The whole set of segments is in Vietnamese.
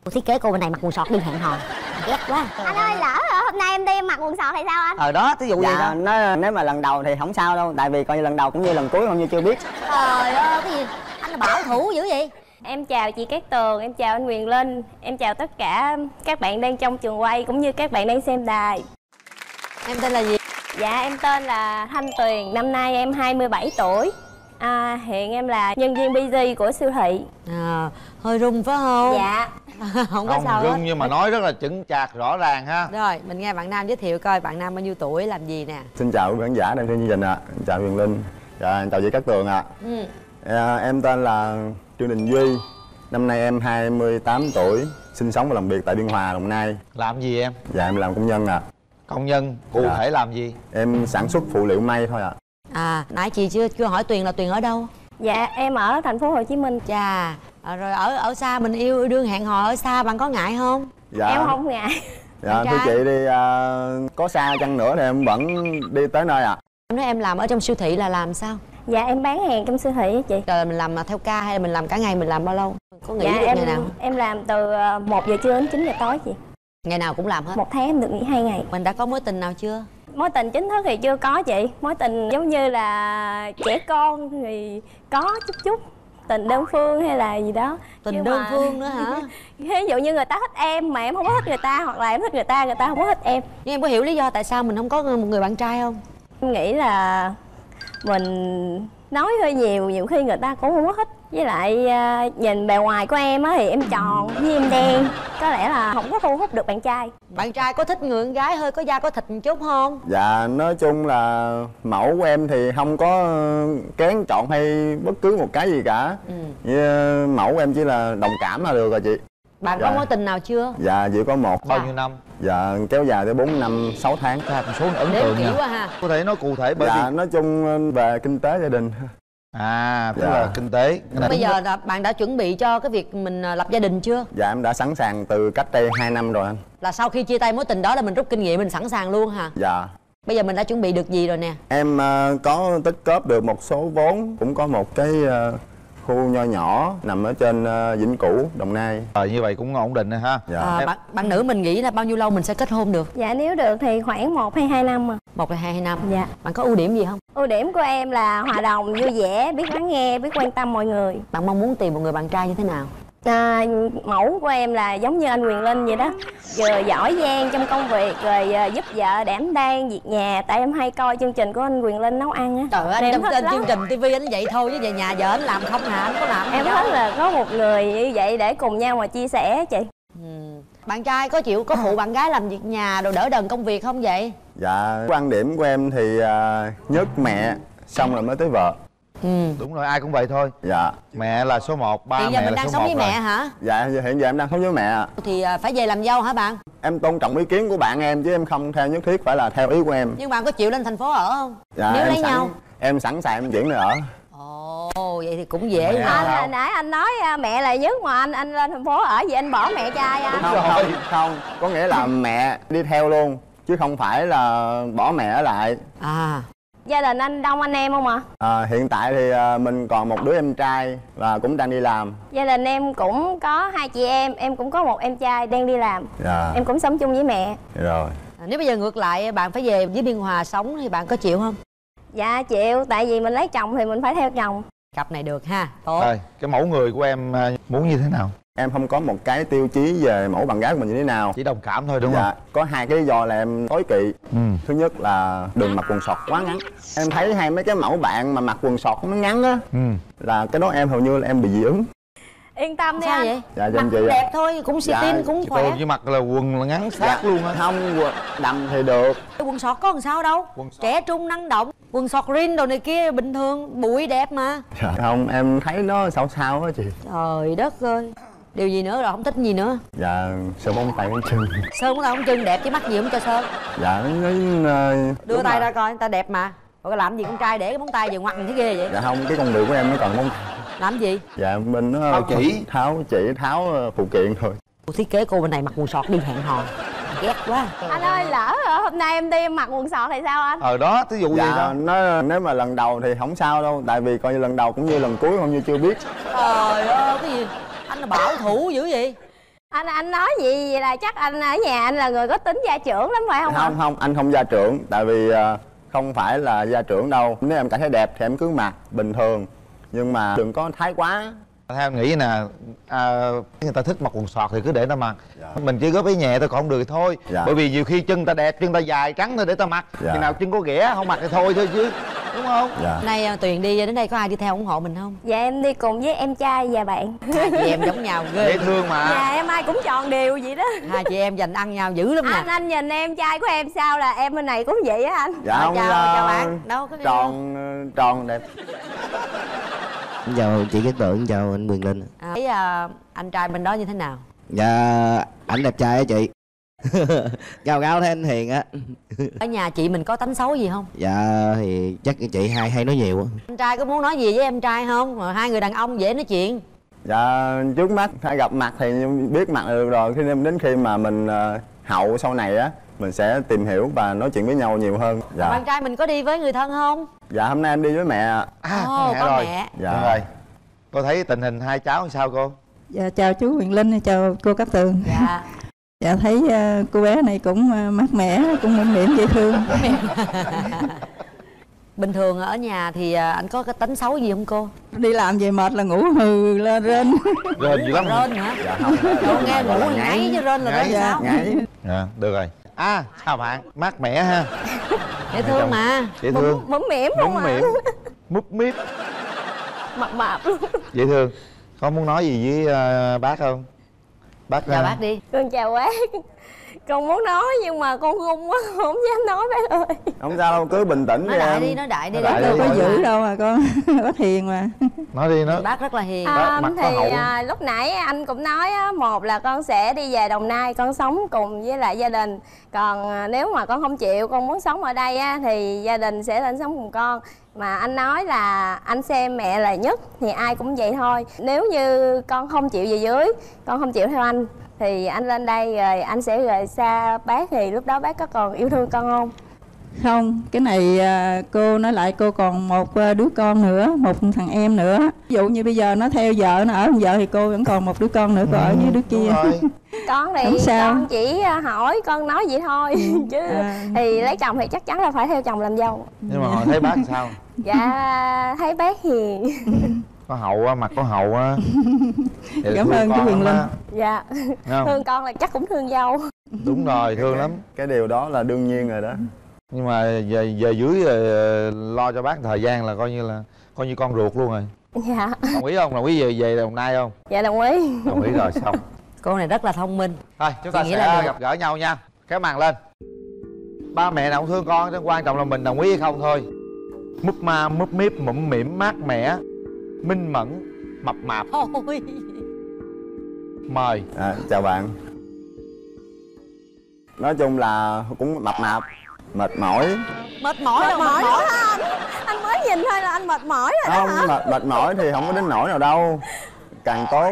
Thiết kế cô bên này mặc quần sọt đi hẹn hò. Ghét quá. Anh ơi, lỡ hôm nay em đi em mặc quần sọt thì sao anh? Đó, ví dụ vậy Dạ, đó. nó nếu mà lần đầu thì không sao đâu. Tại vì coi như lần đầu cũng như lần cuối, không như chưa biết. Trời ơi, cái gì? Anh là bảo thủ dữ vậy? Em chào chị Cát Tường, em chào anh Quyền Linh, em chào tất cả các bạn đang trong trường quay cũng như các bạn đang xem đài. Em tên là gì? Dạ, em tên là Thanh Tuyền, năm nay em 27 tuổi. Hiện em là nhân viên BG của siêu thị. Hơi run phải không? Dạ. Không có sao rung hết. nhưng mà nói rất là chững chạc rõ ràng ha. Rồi, mình nghe bạn nam giới thiệu coi bạn nam bao nhiêu tuổi, làm gì nè. Xin chào quý khán giả đang xem chương trình ạ. Chào Huyền Linh. Dạ, chào chị Cát Tường ạ. Em tên là Trương Đình Duy. Năm nay em 28 tuổi, sinh sống và làm việc tại Biên Hòa, Đồng Nai. Làm gì em? Dạ, em làm công nhân ạ. Công nhân, cụ thể làm gì? Em sản xuất phụ liệu may thôi ạ. Nãy chị chưa hỏi Tuyền là Tuyền ở đâu? Dạ, em ở thành phố Hồ Chí Minh. Chà, rồi ở xa mình yêu đương hẹn hò ở xa, bạn có ngại không? Dạ. Em không ngại. Dạ, thưa chị đi, có xa chăng nữa thì em vẫn đi tới nơi ạ. Em nói em làm ở trong siêu thị là làm sao? Dạ, em bán hàng trong siêu thị á chị. Rồi mình làm theo ca hay là mình làm cả ngày, mình làm bao lâu? Có nghỉ được ngày nào? Em làm từ 1 giờ trưa đến 9 giờ tối chị. Ngày nào cũng làm hết? Một tháng em được nghỉ 2 ngày. Mình đã có mối tình nào chưa? Mối tình chính thức thì chưa có chị. Mối tình giống như là trẻ con thì có chút tình đơn phương hay là gì đó. Tình đơn phương nữa hả? Ví dụ như người ta thích em mà em không có thích người ta, hoặc là em thích người ta không có thích em. Nhưng em có hiểu lý do tại sao mình không có một người bạn trai không? Em nghĩ là mình nói hơi nhiều khi người ta cũng không có thích. Với lại nhìn bề ngoài của em á thì em tròn với em đen, có lẽ là không có thu hút được bạn trai. Bạn trai có thích người con gái hơi có da có thịt một chút không? Dạ, nói chung là mẫu của em thì không có kén chọn hay bất cứ một cái gì cả. Như mẫu của em chỉ là đồng cảm là được rồi chị. Bạn có mối tình nào chưa? Dạ, chỉ có một. Bao nhiêu năm? Dạ, kéo dài tới 4 năm 6 tháng. Một số ấn Đếm tượng kỹ nha. quá ha. Có thể nói cụ thể bởi Dạ, vì nói chung về kinh tế gia đình. tức là kinh tế. Bây giờ là bạn đã chuẩn bị cho cái việc mình lập gia đình chưa? Dạ, em đã sẵn sàng từ cách đây 2 năm rồi anh. Là sau khi chia tay mối tình đó là mình rút kinh nghiệm, mình sẵn sàng luôn hả? Dạ. Bây giờ mình đã chuẩn bị được gì rồi nè? Em có tích góp được một số vốn, cũng có một cái khu nho nhỏ nằm ở trên Vĩnh Cửu, Đồng Nai. Như vậy cũng ổn định rồi ha. Dạ. Bạn nữ mình nghĩ là bao nhiêu lâu mình sẽ kết hôn được? Dạ, nếu được thì khoảng 1 hay 2 năm. 1 hay 2 năm? Dạ. Bạn có ưu điểm gì không? Ưu điểm của em là hòa đồng, vui vẻ, biết lắng nghe, biết quan tâm mọi người. Bạn mong muốn tìm một người bạn trai như thế nào? Mẫu của em là giống như anh Quyền Linh vậy đó, vừa giỏi giang trong công việc, rồi giúp vợ đảm đang việc nhà. Tại em hay coi chương trình của anh Quyền Linh nấu ăn á. Trời ơi, anh trong kênh chương trình tivi anh vậy thôi, chứ về nhà vợ anh làm không hả? Anh có làm em thích là có một người như vậy để cùng nhau mà chia sẻ chị. Bạn trai có chịu có phụ bạn gái làm việc nhà rồi đỡ đần công việc không vậy? Dạ, quan điểm của em thì nhất mẹ, xong rồi mới tới vợ. Đúng rồi, ai cũng vậy thôi. Dạ. Mẹ là số 1, ba Hiện giờ mẹ mình là đang số sống 1 với rồi. mẹ hả? Dạ, hiện giờ em đang sống với mẹ ạ. Thì phải về làm dâu hả bạn? Em tôn trọng ý kiến của bạn em chứ em không theo nhất thiết phải là theo ý của em. Nhưng bạn có chịu lên thành phố ở không? Dạ, nếu em lấy nhau. Em sẵn sàng em chuyển nơi ở. Ồ, vậy thì cũng dễ mà. Anh hồi nãy anh nói mẹ là nhất mà anh lên thành phố ở vậy anh bỏ mẹ trai anh. Không, có nghĩa là mẹ đi theo luôn chứ không phải là bỏ mẹ ở lại. Gia đình anh đông anh em không ạ? Hiện tại thì mình còn một đứa em trai và cũng đang đi làm. Gia đình em cũng có 2 chị em cũng có một em trai đang đi làm. Dạ. Em cũng sống chung với mẹ. Rồi. Nếu bây giờ ngược lại bạn phải về với Biên Hòa sống thì bạn có chịu không? Dạ chịu, tại vì mình lấy chồng thì mình phải theo chồng. Cặp này được ha, tốt. Rồi, cái mẫu người của em muốn như thế nào? Em không có một cái tiêu chí về mẫu bạn gái của mình như thế nào. Chỉ đồng cảm thôi đúng Dạ, không? có 2 cái lý do là em tối kỵ. Thứ nhất là đừng mặc quần sọt quá ngắn. Em thấy hai mấy cái mẫu bạn mà mặc quần sọt nó ngắn á, là cái đó em hầu như là em bị dị ứng. Yên tâm đi Sao anh. vậy? Dạ, mặc chị ạ. đẹp thôi, cũng xì tin, cũng khỏe. Cô chỉ mặc là quần là ngắn sát luôn á. Không, đầm thì được. Quần sọt có làm sao đâu. Trẻ trung năng động. Quần sọt rin đồ này kia bình thường, bụi đẹp mà. Dạ. Không, em thấy nó sao sao á chị. Trời đất ơi. Điều gì nữa rồi, không thích gì nữa? Dạ, sơn bông tay bông chân. Sơn cũng là không chân đẹp chứ mắc gì không cho sơn. Dạ, Đưa tay ra coi, người ta đẹp mà. Rồi làm gì con trai để cái móng tay về ngoặt thế ghê vậy? Dạ không, cái công việc của em nó còn bông. Làm gì? Dạ, bên nó tháo phụ kiện thôi. Cô thiết kế cô bên này mặc quần sọt đi hẹn hò. Ghét quá. Anh ơi, lỡ hôm nay em đi em mặc quần sọt thì sao anh? Đó, ví dụ gì Dạ, đó. nếu mà lần đầu thì không sao đâu. Tại vì coi như lần đầu cũng như lần cuối, không như chưa biết. Trời ơi, cái gì? Anh là bảo thủ dữ vậy? Anh nói gì vậy là chắc anh ở nhà anh là người có tính gia trưởng lắm phải không? Không, anh không gia trưởng. Tại vì không phải là gia trưởng đâu. Nếu em cảm thấy đẹp thì em cứ mặc bình thường, nhưng mà đừng có thái quá. Theo em nghĩ nè, người ta thích mặc quần sọt thì cứ để ta mặc. Mình chỉ góp ý nhẹ thôi, còn không được thì thôi. Bởi vì nhiều khi chân ta đẹp, chân ta dài trắng thôi để ta mặc. Khi nào chân có ghẻ không mặc thì thôi chứ, đúng không? Hôm nay Tuyền đi đến đây có ai đi theo ủng hộ mình không? Dạ em đi cùng với em trai và bạn. Hai chị em giống nhau ghê. Dễ thương mà. Dạ em ai cũng tròn đều vậy đó. Hai chị em dành ăn nhau dữ lắm nè. Anh nhìn em trai của em sao là em bên này cũng vậy á anh. Dạ không, chào bạn. Đâu có tròn đẹp. Chào chị Cát Tường, chào anh Quyền Linh. Thấy anh trai bên đó như thế nào? Dạ ảnh đẹp trai á chị. Cao gáo thế anh hiền á. Ở nhà chị mình có tánh xấu gì không? Dạ thì chắc chị hay nói nhiều á. Anh trai có muốn nói gì với em trai không? Rồi hai người đàn ông dễ nói chuyện. Dạ trước mắt hay gặp mặt thì biết mặt được rồi. Đến khi mà mình hậu sau này á, mình sẽ tìm hiểu và nói chuyện với nhau nhiều hơn. Dạ. Bạn trai mình có đi với người thân không? Dạ hôm nay em đi với mẹ. Có rồi. mẹ. Dạ. Đúng rồi. Cô thấy tình hình hai cháu sao cô? Dạ chào chú Quyền Linh, chào cô Cát Tường. Dạ. Dạ thấy cô bé này cũng mát mẻ, cũng mũm mĩm dễ thương. Bình thường ở nhà thì anh có cái tính xấu gì không cô? Đi làm về mệt là ngủ hừ lên rên. Rên dữ lắm. Rên hả? Dạ không. Cô nghe ngủ là ngáy chứ rên là rên sao? Nhảy. Dạ, được rồi. Chào bạn, mát mẻ ha. Dễ thương mà. Dễ thương. Mũm mỉm không à? Múp míp. Mập luôn. Dễ thương. Có muốn nói gì với bác không? Bác Chào bác đi. Con chào bác. Con muốn nói nhưng mà con run quá, không dám nói bác ơi. Không sao đâu, cứ bình tĩnh Nói đi đại em. đi, nói đại đi. Nói đại Đâu đi. có dữ đâu mà con. Bác hiền mà. Nói đi, nói. Bác rất là hiền. Mặt có hậu. Lúc nãy anh cũng nói á, một là con sẽ đi về Đồng Nai, con sống cùng với lại gia đình. Còn nếu mà con không chịu, con muốn sống ở đây á, thì gia đình sẽ lên sống cùng con. Mà anh nói là anh xem mẹ là nhất thì ai cũng vậy thôi. Nếu như con không chịu về dưới, con không chịu theo anh, thì anh lên đây rồi anh sẽ rời xa bác, thì lúc đó bác có còn yêu thương con không? Không, cái này cô nói lại cô còn một đứa con nữa, một thằng em nữa. Ví dụ như bây giờ nó theo vợ, nó ở cùng vợ thì cô vẫn còn một đứa con nữa, cô ở với đứa kia. Con thì con chỉ hỏi con nói vậy thôi. Chứ thì lấy chồng thì chắc chắn là phải theo chồng làm dâu. Nhưng mà họ thấy bác sao? Dạ thấy bác hiền. Có hậu á, mặt có hậu á. Cảm ơn chú Quyền Linh. Dạ. Thương con là chắc cũng thương dâu. Đúng rồi, thương lắm. Cái điều đó là đương nhiên rồi đó. Nhưng mà về dưới lo cho bác thời gian là coi như con ruột luôn rồi. Dạ. Đồng ý không? Đồng ý về Đồng Nai không? Dạ đồng ý. Đồng ý rồi, xong. Cô này rất là thông minh. Thôi chúng ta sẽ gặp gỡ nhau nha. Kéo màn lên. Ba mẹ nào cũng thương con, quan trọng là mình đồng ý hay không thôi. Múp ma, múp míp, mũm mỉm, mát mẻ, minh mẫn, mập mạp. Thôi. Mời. Chào bạn. Nói chung là cũng mập mạp, mệt mỏi. Mệt mỏi đâu, mệt mỏi anh. Anh mới nhìn thôi là anh mệt mỏi rồi Không, đó hả? mệt mỏi thì không có đến nỗi nào đâu. Càng tốt.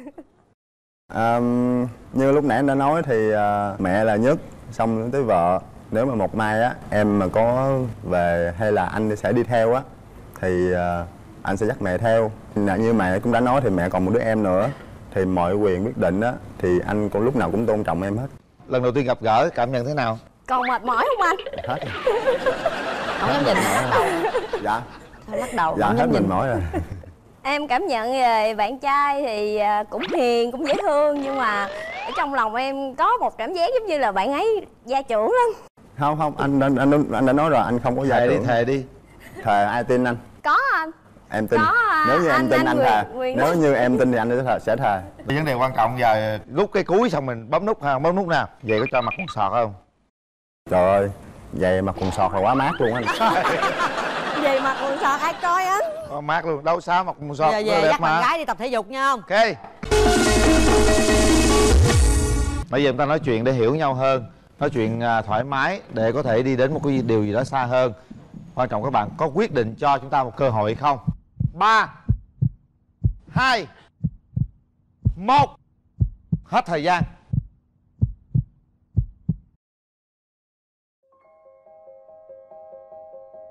Như lúc nãy em đã nói thì mẹ là nhất, xong tới vợ. Nếu mà một mai á em mà có về hay là anh sẽ đi theo á thì anh sẽ dắt mẹ theo. Như mẹ cũng đã nói thì mẹ còn một đứa em nữa, thì mọi quyền quyết định á thì anh cũng lúc nào cũng tôn trọng em hết. Lần đầu tiên gặp gỡ cảm nhận thế nào? Còn mệt mỏi không anh? Hết rồi. Không dám nhìn, lắc đầu. Dạ. Lắc đầu. Dạ không hết dám mình nhìn. mỏi rồi. Em cảm nhận về bạn trai thì cũng hiền, cũng dễ thương. Nhưng mà ở trong lòng em có một cảm giác giống như là bạn ấy gia trưởng lắm. Không, anh đã nói rồi, anh không có gia trưởng. Thề đi. Thề ai tin anh? Có anh. Em tin. Có, nếu như em tin anh thề. Quyền Nếu như em tin thì anh sẽ thề. Vấn đề quan trọng giờ rút cái cuối xong mình bấm nút ha, bấm nút nào. Vậy có cho mặt quần sọt không? Trời ơi, vậy mà quần sọt là quá mát luôn anh. Vậy mà quần sọt ai coi anh? Quá mát luôn, đâu sao mặc quần sọt. Giờ về dắt bạn gái đi tập thể dục nha không? Ok. Bây giờ chúng ta nói chuyện để hiểu nhau hơn, nói chuyện thoải mái để có thể đi đến một cái điều gì đó xa hơn. Quan trọng các bạn có quyết định cho chúng ta một cơ hội hay không? 3 2 1. Hết thời gian.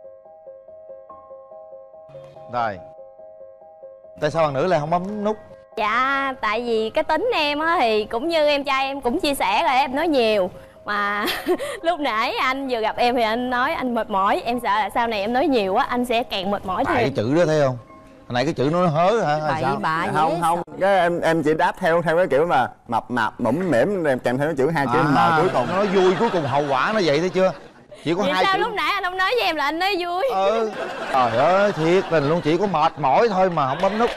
Rồi. Tại sao bạn nữ lại không bấm nút? Dạ, tại vì cái tính em á thì cũng như em trai em cũng chia sẻ là em nói nhiều. Mà lúc nãy anh vừa gặp em thì anh nói anh mệt mỏi. Em sợ là sau này em nói nhiều quá anh sẽ càng mệt mỏi thêm. Cái chữ đó thấy không? Hồi nãy cái chữ nó hớ hả? Hay sao? Bạ Không, cái em chỉ đáp theo cái kiểu mà mập mạp mũm mỉm kèm theo cái chữ hai chữ M cuối cùng. Nó nói vui cuối cùng hậu quả nó vậy thấy chưa? Chỉ có vậy hai sao chữ. lúc nãy anh không nói với em là anh nói vui? Trời ơi, thiệt tình luôn, chỉ có mệt mỏi thôi mà không bấm nút.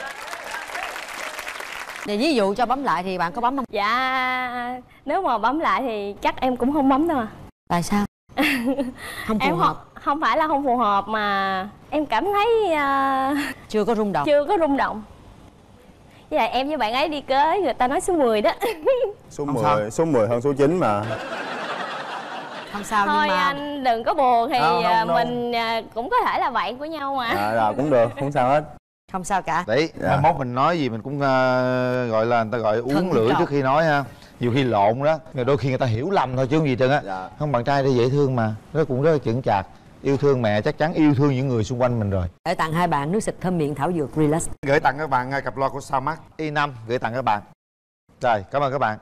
Vậy ví dụ cho bấm lại thì bạn có bấm không? Dạ, nếu mà bấm lại thì chắc em cũng không bấm đâu à. Tại sao? Không phù Em hợp. không phải là không phù hợp mà em cảm thấy Chưa có rung động. chưa có rung động. Với lại em với bạn ấy đi cưới người ta nói số 10 đó. Số 10 hơn số 9 mà. Không sao Thôi nhưng mà anh đừng có buồn thì không. mình cũng có thể là bạn của nhau mà. Rồi cũng được, không sao hết. không sao cả. Đấy, mai mốt mình nói gì mình cũng gọi là người ta gọi uống Thận lưỡi trọng. trước khi nói ha. Nhiều khi lộn đó, đôi khi người ta hiểu lầm thôi chứ không gì trơn á. Dạ. Không, bạn trai đây dễ thương mà, nó cũng rất là chững chạc. Yêu thương mẹ chắc chắn yêu thương những người xung quanh mình rồi. Để tặng hai bạn nước xịt thơm miệng thảo dược Relax. Gửi tặng các bạn cặp loa của Soundmax i5 gửi tặng các bạn. Rồi, cảm ơn các bạn.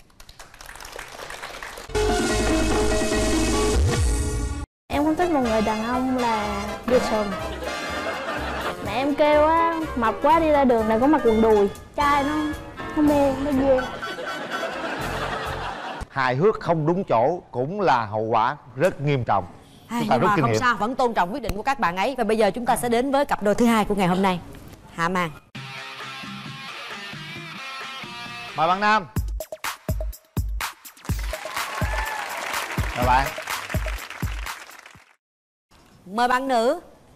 Em không thích một người đàn ông là đưa sườn. Mẹ em kêu á, mập quá đi ra đường này có mặc quần đùi. Trai nó mê, nó ghê. Hài hước không đúng chỗ cũng là hậu quả rất nghiêm trọng. Chúng ta Nhưng rút mà kinh không nghiệm. sao, vẫn tôn trọng quyết định của các bạn ấy. Và bây giờ chúng ta sẽ đến với cặp đôi thứ hai của ngày hôm nay. Hạ màn. Mời bạn nam. Mời bạn. Mời bạn nữ.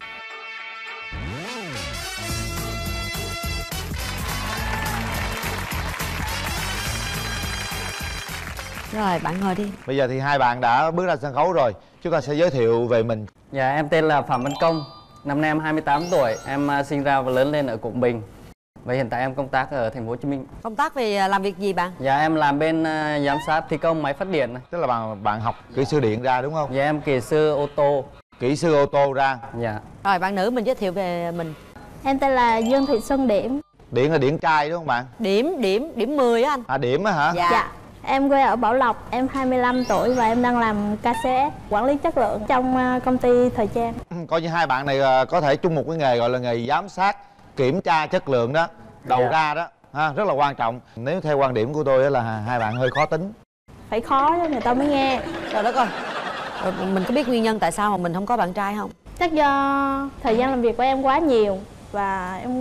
Rồi bạn ngồi đi. Bây giờ thì hai bạn đã bước ra sân khấu rồi. Chúng ta sẽ giới thiệu về mình. Dạ, em tên là Phạm Văn Công. Năm nay em 28 tuổi. Em sinh ra và lớn lên ở Quảng Bình. Và hiện tại em công tác ở thành phố Hồ Chí Minh. Công tác về làm việc gì bạn? Dạ, em làm bên giám sát thi công máy phát điện này. Tức là bạn học kỹ sư điện ra đúng không? Dạ, em kỹ sư ô tô. Kỹ sư ô tô ra. Dạ. Rồi bạn nữ mình giới thiệu về mình. Em tên là Dương Thị Xuân Điểm. Điện là điện trai đúng không bạn? Điểm 10 á anh. À, điểm á hả? Dạ. Em quê ở Bảo Lộc, em 25 tuổi và em đang làm KCS, quản lý chất lượng trong công ty thời trang. Coi như hai bạn này có thể chung một cái nghề gọi là nghề giám sát, kiểm tra chất lượng đó, đầu ra đó, ha, rất là quan trọng. Nếu theo quan điểm của tôi á là hai bạn hơi khó tính. Phải khó cho người ta mới nghe. Trời đất ơi. Rồi mình có biết nguyên nhân tại sao mà mình không có bạn trai không? Chắc do thời gian làm việc của em quá nhiều và em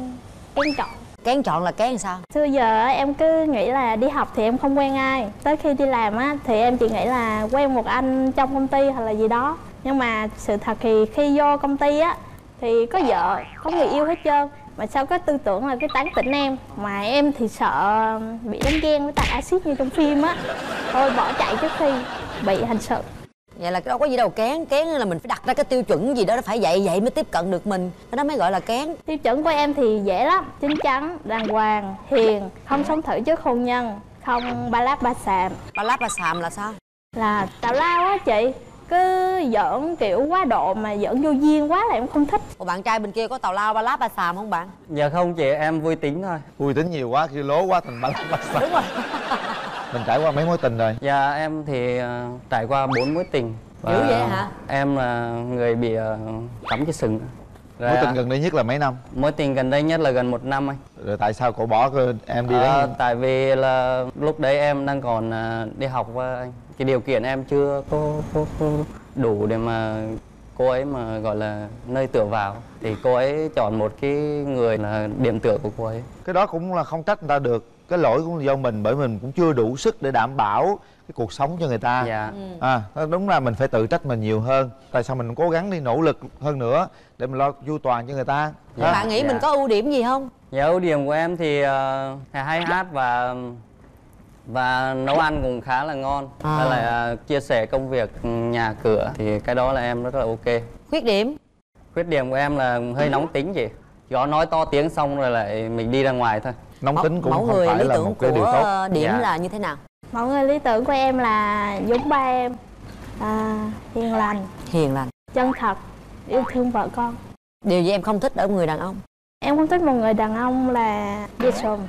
kén chọn. Kén chọn là kén sao? Xưa giờ em cứ nghĩ là đi học thì em không quen ai. Tới khi đi làm á thì em chỉ nghĩ là quen một anh trong công ty hoặc là gì đó. Nhưng mà sự thật thì khi vô công ty á thì có vợ, có người yêu hết trơn. Mà sao có tư tưởng là cái tán tỉnh em. Mà em thì sợ bị đánh ghen với tạt axit như trong phim á. Thôi bỏ chạy trước khi bị hành sự. Vậy là đâu có gì đâu kén. Kén là mình phải đặt ra cái tiêu chuẩn gì đó, phải vậy mới tiếp cận được mình. Cái đó mới gọi là kén. Tiêu chuẩn của em thì dễ lắm. Chín chắn, đàng hoàng, hiền, không sống thử trước hôn nhân, không ba láp ba xàm. Ba láp ba xàm là sao? Là tào lao á chị. Cứ giỡn kiểu quá độ mà giỡn vô duyên quá là em không thích. Ủa bạn trai bên kia có tào lao ba láp ba xàm không bạn? Dạ không chị, em vui tính thôi. Vui tính nhiều quá, khi lố quá thành ba láp ba xàm. Đúng rồi. Mình trải qua mấy mối tình rồi? Dạ, em thì trải qua 4 mối tình. Dữ vậy hả? Em là người bị cắm cái sừng. Mối tình gần đây nhất là mấy năm? Mối tình gần đây nhất là gần 1 năm anh. Rồi tại sao cậu bỏ em đi đấy? Tại vì là lúc đấy em đang còn đi học và anh. Cái điều kiện em chưa có đủ để mà cô ấy mà gọi là nơi tựa vào. Thì cô ấy chọn một cái người là điểm tựa của cô ấy. Cái đó cũng là không trách người ta được. Cái lỗi cũng là do mình, bởi mình cũng chưa đủ sức để đảm bảo cái cuộc sống cho người ta. Dạ. Đúng là mình phải tự trách mình nhiều hơn. Tại sao mình không cố gắng đi nỗ lực hơn nữa để mình lo chu toàn cho người ta. Dạ. Bạn nghĩ mình có ưu điểm gì không? Dạ, ưu điểm của em thì hay hát và nấu ăn cũng khá là ngon. Với lại chia sẻ công việc nhà cửa thì cái đó là em rất là ok. Khuyết điểm? Khuyết điểm của em là hơi nóng tính chị. Có nói to tiếng xong rồi lại mình đi ra ngoài thôi. Nóng tính cũng mẫu không người phải lý là tưởng một cái điều của tốt. Điểm Dạ. là như thế nào? Mọi người lý tưởng của em là giống ba em, hiền lành, Hiền lành. chân thật, yêu thương vợ con. Điều gì em không thích ở người đàn ông? Em không thích một người đàn ông là dê sùm.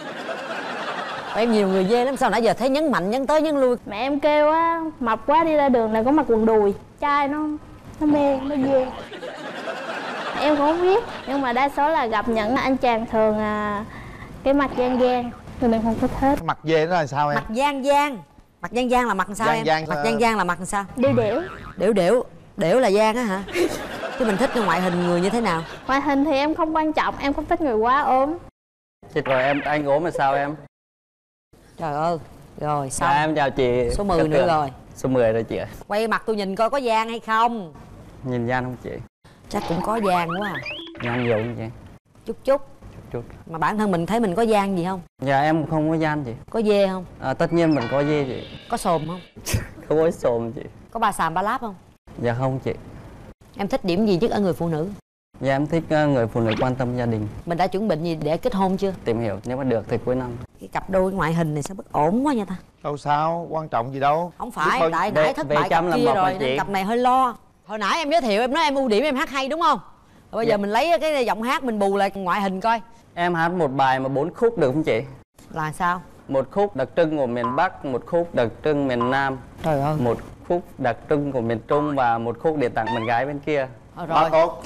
Em nhiều người dê lắm, sao nãy giờ thấy nhấn mạnh nhấn tới nhấn lui. Mẹ em kêu á, mập quá đi ra đường là có mặc quần đùi. Trai nó mê, nó dê. Em cũng không biết, nhưng mà đa số là gặp những anh chàng thường cái mặt gian gian, nên em không thích hết. Mặt dê nó là sao em? Mặt gian gian. Mặt gian gian là mặt làm sao em? Mặt gian gian là mặt làm sao? Điểu điểu. Điểu điểu. Điểu là gian á hả? Chứ mình thích cái ngoại hình người như thế nào? Ngoại hình thì em không quan trọng, em không thích người quá ốm. Chết rồi em, anh ốm là sao em? Trời ơi. Rồi xong. Dạ, em chào chị. Số 10 nữa rồi. Số 10 rồi chị ơi. Quay mặt tôi nhìn coi có gian hay không. Nhìn gian không chị? Chắc cũng có gian quá à. Gian nhiều không chị? Chút chút. Chút. Mà bản thân mình thấy mình có gian gì không? Dạ em không có gian chị. Có dê không? Tất nhiên mình có dê chị. Có xồm không? Không có xồm chị. Có ba xàm ba láp không? Dạ không chị. Em thích điểm gì nhất ở người phụ nữ? Dạ em thích người phụ nữ quan tâm gia đình. Mình đã chuẩn bị gì để kết hôn chưa? Tìm hiểu, nếu mà được thì cuối năm. Cái cặp đôi ngoại hình này sao bất ổn quá nha ta. Đâu sao, quan trọng gì đâu. Không phải, tại nãy thất bại cặp kia rồi nên cặp này hơi lo. Hồi nãy em giới thiệu em nói em ưu điểm em hát hay đúng không? Rồi bây giờ mình lấy cái giọng hát mình bù lại ngoại hình coi. Em hát một bài mà 4 khúc được không chị? Là sao? Một khúc đặc trưng của miền Bắc, một khúc đặc trưng miền Nam. Trời ơi. Một khúc đặc trưng của miền Trung và một khúc để tặng bạn gái bên kia. Rồi.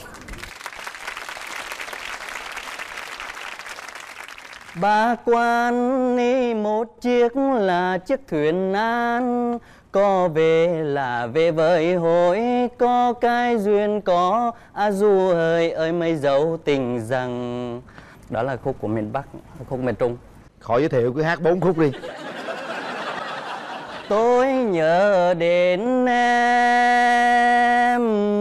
Ba quan đi một chiếc là chiếc thuyền nan, có về là về với hối, có cái duyên có du hời ơi mấy dấu tình rằng. Đó là khúc của miền Bắc, khúc miền Trung. Khỏi giới thiệu, cứ hát 4 khúc đi. Tôi nhớ đến em,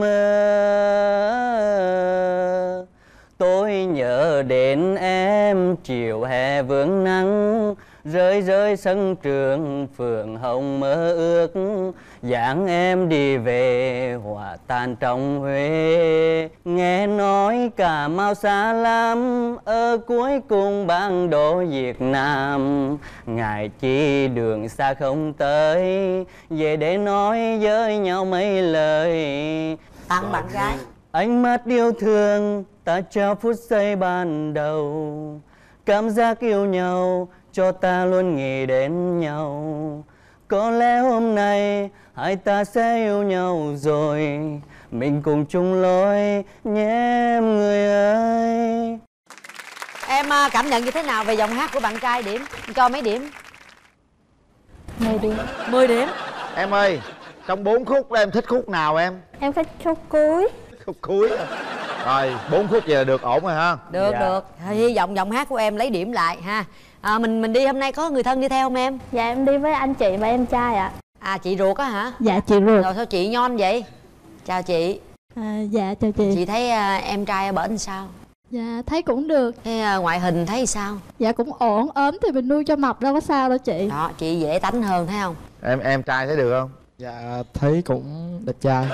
tôi nhớ đến em chiều hè vương nắng, rơi rơi sân trường phượng hồng mơ ước, dáng em đi về hòa tan trong Huế. Nghe nói Cà Mau xa lắm, ở cuối cùng bản đồ Việt Nam, ngài chi đường xa không tới, về để nói với nhau mấy lời Tặng bạn gái. Ánh mắt yêu thương ta trao phút giây ban đầu, cảm giác yêu nhau cho ta luôn nghĩ đến nhau. Có lẽ hôm nay hai ta sẽ yêu nhau rồi, mình cùng chung lối nhé em người ơi. Em cảm nhận như thế nào về giọng hát của bạn trai điểm? Cho mấy điểm? 10 điểm. 10 điểm. Em ơi, trong 4 khúc em thích khúc nào em? Em thích khúc cuối. Khúc cuối. Rồi, 4 phút vậy là được ổn rồi ha. Được, dạ. Được. Hy vọng giọng hát của em lấy điểm lại ha. Mình đi hôm nay có người thân đi theo không em? Dạ em đi với anh chị và em trai ạ. Chị ruột á hả? Dạ chị ruột. Rồi sao chị nhon vậy? Chào chị. Dạ chào chị. Chị thấy em trai ở bển sao? Dạ thấy cũng được. Thế ngoại hình thấy sao? Dạ cũng ổn, ốm thì mình nuôi cho mập đâu có sao đâu chị. Đó, chị dễ tánh hơn thấy không? Em trai thấy được không? Dạ thấy cũng đẹp trai.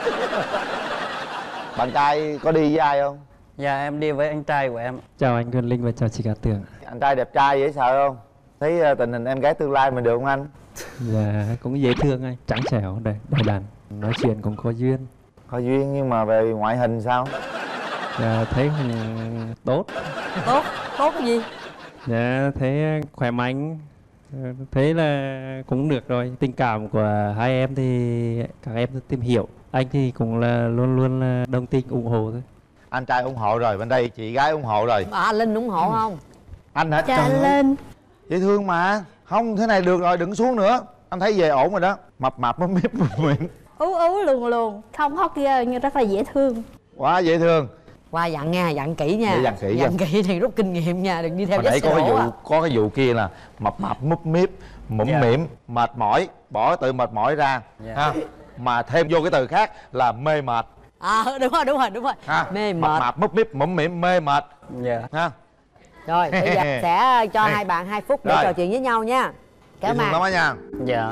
Bạn trai có đi với ai không? Dạ em đi với anh trai của em. Chào anh Quyền Linh và chào chị Cát Tường. Anh trai đẹp trai dễ sợ không? Thấy tình hình em gái tương lai mình được không anh? Dạ cũng dễ thương anh, trắng trẻo, đầy đặn, nói chuyện cũng có duyên. Có duyên nhưng mà về ngoại hình sao? Dạ thấy tốt. Tốt? Tốt cái gì? Dạ thấy khỏe mạnh, thấy là cũng được rồi. Tình cảm của hai em thì các em tìm hiểu. Anh thì cũng là luôn luôn là đồng tình ủng hộ thôi. Anh trai ủng hộ rồi, bên đây chị gái ủng hộ rồi. Linh ủng hộ không? Anh hả? Chào anh Linh. Dễ thương mà. Không, thế này được rồi, đừng xuống nữa. Anh thấy về ổn rồi đó. Mập mập mấp mếp miệng. Ú luồn luồn, không hot ghê nhưng rất là dễ thương. Quá dễ thương. Qua dặn nha, dặn kỹ nha. Để dặn kỹ. Dặn kỹ thì rút kinh nghiệm nha, đừng đi theo cái có cái vụ kia là mập mập múp míp, mũm mỉm, mệt mỏi, bỏ từ mệt mỏi ra ha. Mà thêm vô cái từ khác là mê mệt. Đúng rồi. Mê mệt. Mập mập múp míp, mũm mỉm, mê mệt. Ha. Rồi, bây giờ sẽ cho hai bạn 2 phút để trò chuyện với nhau nha. Cảm ơn lắm nha. Dạ.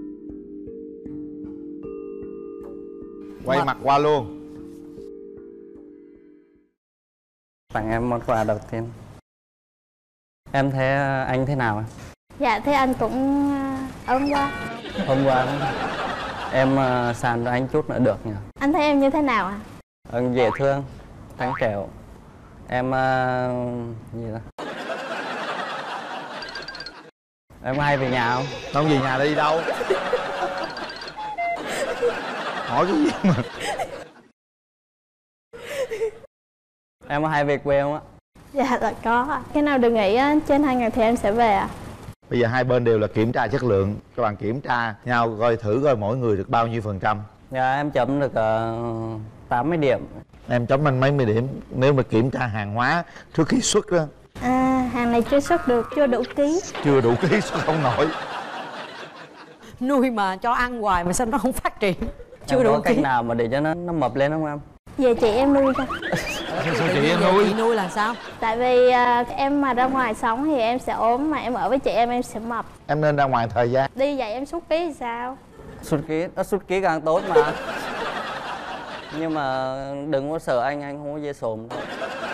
Quay mặt qua luôn. Tặng em món quà đầu tiên. Em thấy anh thế nào? Dạ thấy anh cũng ốm quá. Hôm qua em sàn cho anh chút nữa được nhỉ? Anh thấy em như thế nào ạ? Anh dễ thương, trắng trẻo. Em gì đó. Em có hay về nhà không? Đâu về nhà đi đâu. Hỏi cái gì mà. Em có hay về quê không á? Dạ là có. Cái nào được nghỉ á, trên 2 ngày thì em sẽ về ạ. Bây giờ hai bên đều là kiểm tra chất lượng. Các bạn kiểm tra nhau coi thử coi mỗi người được bao nhiêu %. Dạ em chấm được 80 điểm. Em chấm anh mấy mươi điểm nếu mà kiểm tra hàng hóa trước khi xuất đó? Hàng này chưa xuất được, chưa đủ ký. Chưa đủ ký xuất không nổi. Nuôi mà cho ăn hoài mà sao nó không phát triển. Chưa đủ có cách ký. nào mà để cho nó mập lên không em? Về chị em nuôi cho. Sao chị em nuôi? Chị nuôi là sao? Tại vì em mà ra ngoài sống thì em sẽ ốm, mà em ở với chị em sẽ mập. Em nên ra ngoài thời gian. Đi vậy em xuất ký thì sao? Xuất ký càng tốt mà. Nhưng mà đừng có sợ anh không có dễ xồm đâu.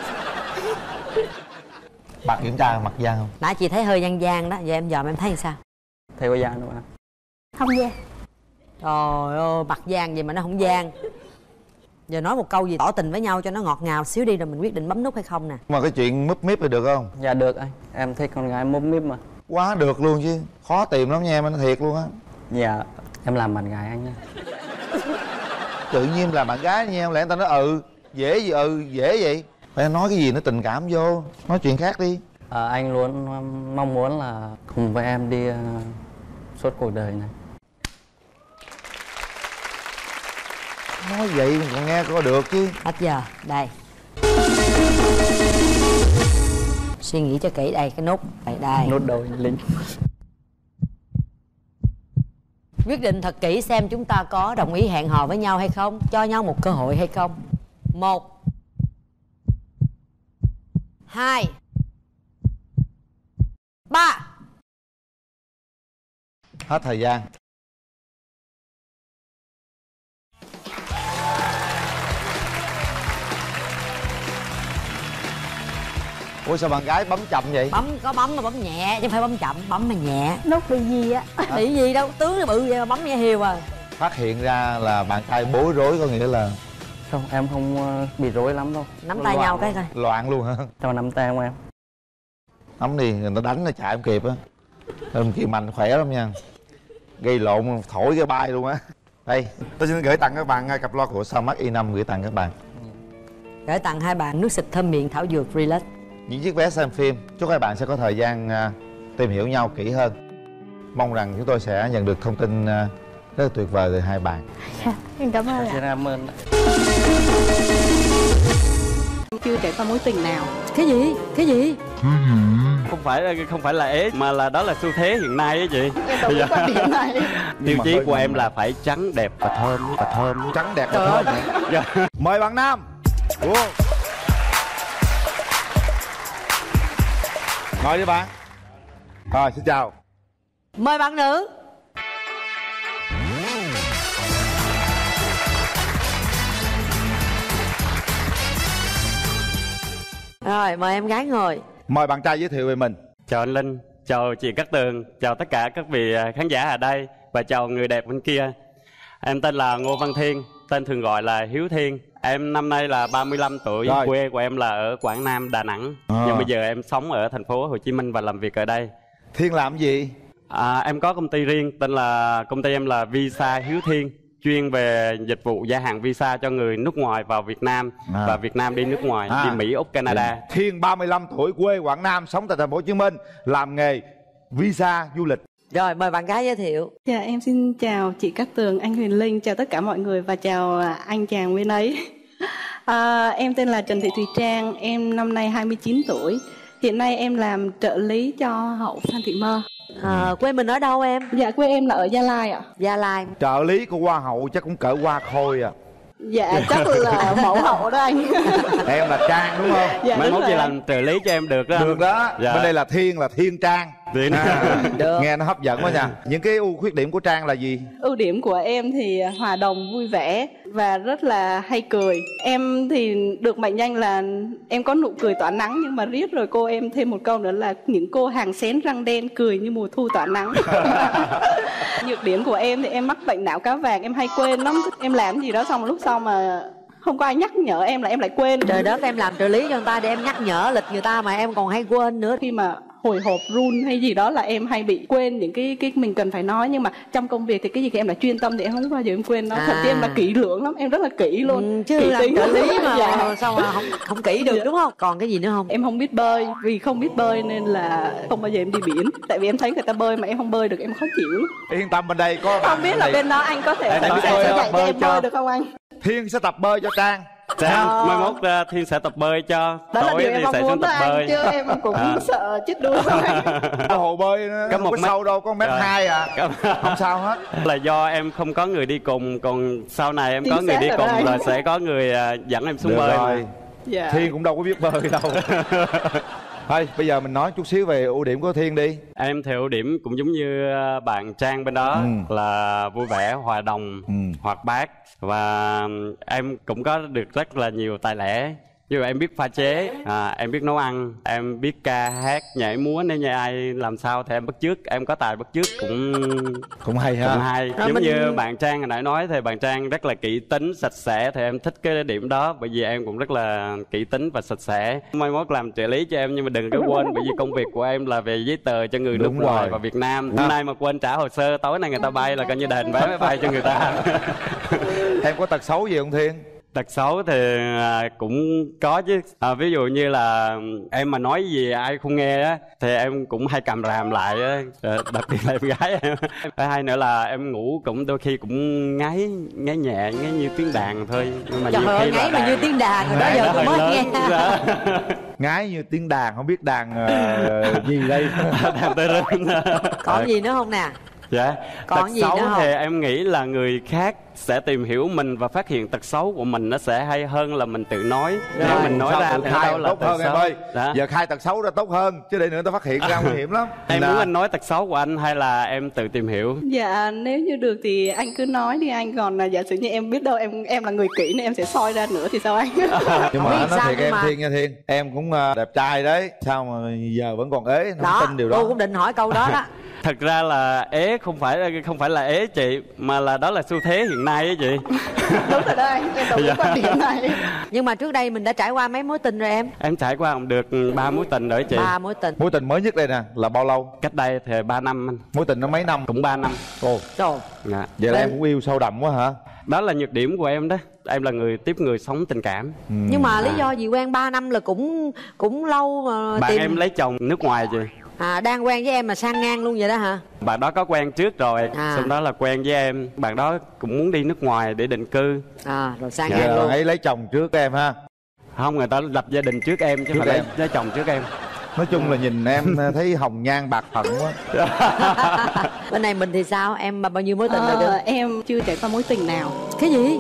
Bạn kiểm tra mặt da không? Nãy chị thấy hơi gian gian đó, giờ em dòm em thấy sao? Thấy có gian đâu em? Không gian. Trời ơi, mặt gian gì mà nó không gian. Giờ nói một câu gì tỏ tình với nhau cho nó ngọt ngào xíu đi rồi mình quyết định bấm nút hay không nè. Mà cái chuyện múp míp thì được không? Dạ được anh. Em thích con gái múp míp mà. Quá được luôn chứ. Khó tìm lắm nha em, anh thiệt luôn á. Dạ, em làm bạn gái anh nha. Tự nhiên làm bạn gái nha, lẽ người ta nói dễ gì dễ vậy. Phải nói cái gì nó tình cảm vô, nói chuyện khác đi. Anh luôn mong muốn là cùng với em đi suốt cuộc đời này. Nói vậy còn nghe có được chứ. Hết giờ, đây. Suy nghĩ cho kỹ đây, cái nút đây. Nút đầu Linh. Quyết định thật kỹ xem chúng ta có đồng ý hẹn hò với nhau hay không, cho nhau một cơ hội hay không. 1 2 3. Hết thời gian. Ủa sao bạn gái bấm chậm vậy? Có bấm mà bấm nhẹ chứ không phải bấm chậm, bấm mà nhẹ. Nút bị gì á? Bị gì đâu, tướng nó bự vậy mà bấm nhẹ hiều à. Phát hiện ra là bạn trai bối rối có nghĩa là... Không, em không bị rối lắm đâu. Nắm tay nhau cái coi. Loạn luôn hả? Cho nắm tay không em? Nắm đi, người ta đánh nó chạy không kịp á. Em Kim Anh khỏe lắm nha. Gây lộn thổi cái bay luôn á. Đây, tôi xin gửi tặng các bạn cặp loa của Soundmax i5 gửi tặng các bạn. Gửi tặng hai bạn nước xịt thơm miệng thảo dược Relax. Những chiếc vé xem phim. Chúc các bạn sẽ có thời gian tìm hiểu nhau kỹ hơn. Mong rằng chúng tôi sẽ nhận được thông tin rất là tuyệt vời từ hai bạn. Em cảm ơn ạ. Xin cảm ơn. Chưa trải qua mối tình nào. Cái gì? Cái gì? Không phải là ế mà là đó là xu thế hiện nay á chị. Em đồng quan điểm này. Tiêu chí của em là phải trắng đẹp và thơm. Trắng đẹp và thơm. Mời bạn nam. Ngồi đi bạn. Rồi, xin chào. Mời bạn nữ. Rồi, mời em gái ngồi. Mời bạn trai giới thiệu về mình. Chào anh Linh, chào chị Cát Tường, chào tất cả các vị khán giả ở đây và chào người đẹp bên kia. Em tên là Ngô Văn Thiên, tên thường gọi là Hiếu Thiên. Em năm nay là 35 tuổi, Rồi. quê của em là ở Quảng Nam, Đà Nẵng. Nhưng bây giờ em sống ở thành phố Hồ Chí Minh và làm việc ở đây. Thiên làm gì? Em có công ty riêng, tên là công ty em là Visa Hiếu Thiên, chuyên về dịch vụ gia hạn visa cho người nước ngoài vào Việt Nam và Việt Nam đi nước ngoài, đi Mỹ, Úc, Canada. Thiên 35 tuổi, quê Quảng Nam, sống tại thành phố Hồ Chí Minh, làm nghề visa du lịch. Rồi, mời bạn gái giới thiệu. Dạ, em xin chào chị Cát Tường, anh Huyền Linh, chào tất cả mọi người và chào anh chàng bên ấy. Em tên là Trần Thị Thùy Trang, em năm nay 29 tuổi. Hiện nay em làm trợ lý cho hậu Phan Thị Mơ. Quê mình ở đâu em? Dạ, quê em là ở Gia Lai ạ. Gia Lai. Trợ lý của Hoa hậu chắc cũng cỡ Hoa Khôi à. Dạ, chắc là mẫu hậu đó anh. Em là Trang đúng không? Dạ, Mai đúng mốt rồi. chị làm trợ lý cho em được đó. Được đó. Dạ. Bên đây là Thiên Trang. Được. Nghe nó hấp dẫn quá nha. Những cái ưu khuyết điểm của Trang là gì? Ưu điểm của em thì hòa đồng, vui vẻ và rất là hay cười. Em thì được mệnh danh là em có nụ cười tỏa nắng, nhưng mà riết rồi cô em thêm một câu nữa là những cô hàng xén răng đen cười như mùa thu tỏa nắng. Nhược điểm của em thì em mắc bệnh não cá vàng, em hay quên lắm. Em làm gì đó xong lúc sau mà không có ai nhắc nhở em là em lại quên. Trời đất, em làm trợ lý cho người ta để em nhắc nhở lịch người ta mà em còn hay quên nữa. Khi mà hồi hộp run hay gì đó là em hay bị quên những cái mình cần phải nói, nhưng mà trong công việc thì cái gì thì em là chuyên tâm thì em không bao giờ em quên nó. Thật chứ em là kỹ lưỡng lắm, em rất là kỹ luôn. Chứ kỹ làm trợ lý mà dạ. sao mà không kỹ được đúng không? Còn cái gì nữa không? Em không biết bơi, vì không biết bơi nên là không bao giờ em đi biển. Tại vì em thấy người ta bơi mà em không bơi được, em khó chịu. Yên tâm, bên đây có không biết là bên đó anh có thể dạy cho em bơi được không anh? Thiên sẽ tập bơi cho Trang. Mai mốt Thiên sẽ tập bơi cho. Đó là điều em mong muốn đó anh, bơi. chứ em cũng sợ chết đuối rồi. Hồ bơi nó không có sâu đâu, có 1m2 à. Không sao hết. Là do em không có người đi cùng, còn sau này em có người đi cùng là sẽ có người dẫn em xuống được bơi rồi. Dạ. Thiên cũng đâu có biết bơi đâu. Thôi bây giờ mình nói chút xíu về ưu điểm của Thiên đi. Em thì ưu điểm cũng giống như bạn Trang bên đó, là vui vẻ, hòa đồng, hoạt bát. Và em cũng có được rất là nhiều tài lẻ. Ví dụ em biết pha chế, em biết nấu ăn, em biết ca hát, nhảy múa, nếu như ai làm sao thì em bắt chước. Em có tài bắt chước cũng hay ha. Cũng hay. Giống như bạn Trang hồi nãy nói thì bạn Trang rất là kỹ tính, sạch sẽ, thì em thích cái điểm đó. Bởi vì em cũng rất là kỹ tính và sạch sẽ. Mai mốt làm trợ lý cho em, nhưng mà đừng có quên, bởi vì công việc của em là về giấy tờ cho người nước ngoài và Việt Nam. Hôm nay mà quên trả hồ sơ, tối nay người ta bay là coi như đền vé máy bay cho người ta. Em có tật xấu gì không Thiên? Tật xấu thì cũng có chứ. Ví dụ như là em mà nói gì ai không nghe á thì em cũng hay cầm ràm lại á, đặc biệt là em gái em. Hai nữa là em ngủ cũng đôi khi cũng ngáy nhẹ, ngáy như tiếng đàn thôi. Nhưng mà trời ơi, ngáy mà như tiếng đàn rồi đó giờ tôi mới nghe. Ngáy như tiếng đàn, không biết đàn gì đây. Đàn tơ rên. Còn gì nữa không nè? Dạ. Còn tật gì xấu nữa không? thì em nghĩ là người khác sẽ tìm hiểu mình và phát hiện tật xấu của mình nó sẽ hay hơn là mình tự nói. Nếu mình nói ra thì khai đâu là tốt tật hơn xấu. em ơi. Dạ. Giờ khai tật xấu ra tốt hơn, chứ để nữa ta phát hiện ra nguy hiểm lắm. Em muốn anh nói tật xấu của anh hay là em tự tìm hiểu? Dạ nếu như được thì anh cứ nói đi anh, còn giả sử như em biết đâu em là người kỹ nên em sẽ soi ra nữa thì sao anh? Nhưng mà anh nói thiệt em Thiên nha Thiên, em cũng đẹp trai đấy, sao mà giờ vẫn còn ế, không tin điều đó. Tôi cũng định hỏi câu đó đó. Thật ra là ế không phải là ế chị, mà là đó là xu thế hiện nay á chị. Đúng rồi đó anh, em đồng ý quan điểm này. Nhưng mà trước đây mình đã trải qua mấy mối tình rồi em? Em trải qua cũng được 3 mối tình rồi chị. 3 mối tình. Mối tình mới nhất đây nè là bao lâu? Cách đây thì 3 năm anh. Mối tình nó mấy năm? Cũng 3 năm. Ồ. Trời. Dạ. Vậy là em cũng yêu sâu đậm quá hả? Đó là nhược điểm của em đó. Em là người sống tình cảm. Nhưng mà lý do gì quen 3 năm là cũng lâu mà bạn tìm... em lấy chồng nước ngoài chị. Đang quen với em mà sang ngang luôn vậy đó hả? Bạn đó có quen trước rồi, sau đó là quen với em. Bạn đó cũng muốn đi nước ngoài để định cư. Rồi sang ngang luôn. Ấy lấy chồng trước em ha? Không, người ta lập gia đình trước em chứ không phải lấy chồng trước em. Nói chung là nhìn em thấy hồng nhan bạc phận quá. Bên này mình thì sao? Em mà bao nhiêu mối tình rồi được? Em chưa trải qua mối tình nào. Cái gì?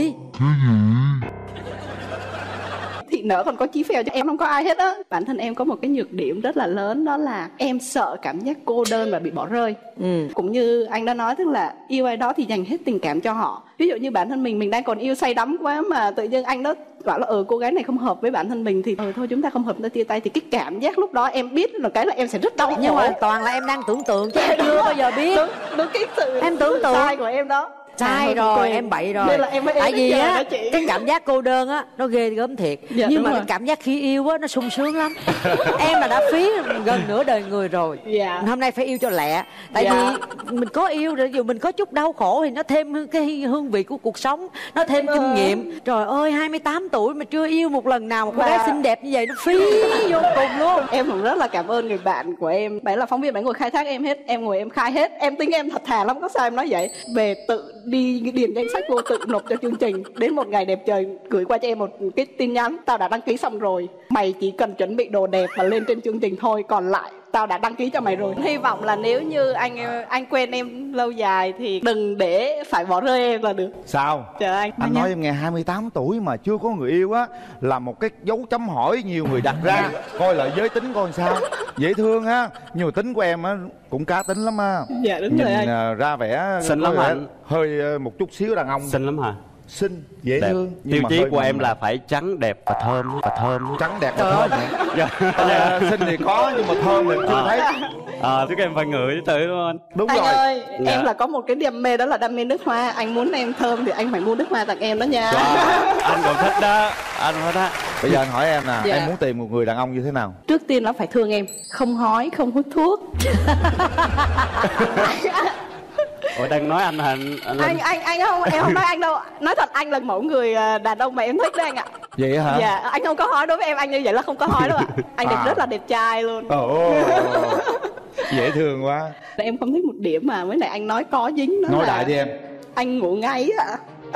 Thị nở còn có chí phèo cho em không có ai hết á. Bản thân em có một cái nhược điểm rất là lớn, đó là em sợ cảm giác cô đơn và bị bỏ rơi. Cũng như anh đã nói, tức là yêu ai đó thì dành hết tình cảm cho họ. Ví dụ như bản thân mình đang còn yêu say đắm quá mà tự nhiên anh đó bảo là cô gái này không hợp với bản thân mình thì thôi chúng ta không hợp, chúng ta chia tay, thì cái cảm giác lúc đó em biết là em sẽ rất đau khổ. Nhưng mà toàn là em đang tưởng tượng chứ em chưa bao giờ biết. Đúng cái sự em tưởng tượng sai của em đó. Sai rồi, em bậy rồi. Nên là em tại vì á cái cảm giác cô đơn á nó ghê gớm thiệt. Nhưng mà cái cảm giác khi yêu á nó sung sướng lắm. Em là đã phí gần nửa đời người rồi. Hôm nay phải yêu cho lẹ. Tại vì mình có yêu rồi, dù mình có chút đau khổ thì nó thêm cái hương vị của cuộc sống, nó thêm kinh nghiệm. Trời ơi, 28 tuổi mà chưa yêu một lần nào một cô gái xinh đẹp như vậy, nó phí vô cùng luôn. Em cũng rất là cảm ơn người bạn của em. Bạn là phóng viên, bạn ngồi khai thác em hết, em ngồi em khai hết. Em tính em thật thà lắm, có sao em nói vậy. Về tự đi điền danh sách vô, tự nộp cho chương trình. Đến một ngày đẹp trời gửi qua cho em một cái tin nhắn: tao đã đăng ký xong rồi, mày chỉ cần chuẩn bị đồ đẹp và lên trên chương trình thôi, còn lại tao đã đăng ký cho mày rồi. Hy vọng là nếu như anh quen em lâu dài thì đừng để phải bỏ rơi em là được. Sao? Trời anh nói em nghe 28 tuổi mà chưa có người yêu á là một cái dấu chấm hỏi nhiều người đặt ra. Coi lại giới tính coi sao. Dễ thương ha. Nhưng mà tính của em á cũng cá tính lắm á. Dạ đúng rồi anh. Nhìn ra vẻ xinh lắm anh. hơi một chút xíu đàn ông. Xinh lắm hả? xinh, dễ đẹp. thương. Tiêu chí của em là phải trắng, đẹp và thơm. Trắng, đẹp và thơm hả? Xinh thì có nhưng mà thơm thì chưa thấy. Chứ em phải ngửi thử đúng không? Đúng anh rồi. ơi, em là có một cái đam mê, đó là đam mê nước hoa. Anh muốn em thơm thì anh phải mua nước hoa tặng em đó nha. Anh còn thích đó, anh thích đó. Bây giờ anh hỏi em nè, Dạ. em muốn tìm một người đàn ông như thế nào? Trước tiên nó phải thương em, không hói, không hút thuốc. Ủa đang nói anh hả? Anh không, em không nói anh đâu. Nói thật, anh là mẫu người đàn ông mà em thích đấy anh ạ. Vậy hả? Dạ, anh không có hói, đối với em anh như vậy là không có hói đâu ạ. Anh đẹp rất là đẹp trai luôn. Dễ thương quá. Em không thích một điểm mà với lại anh nói có dính đó. Nói là đại đi em. anh ngủ ngáy ạ.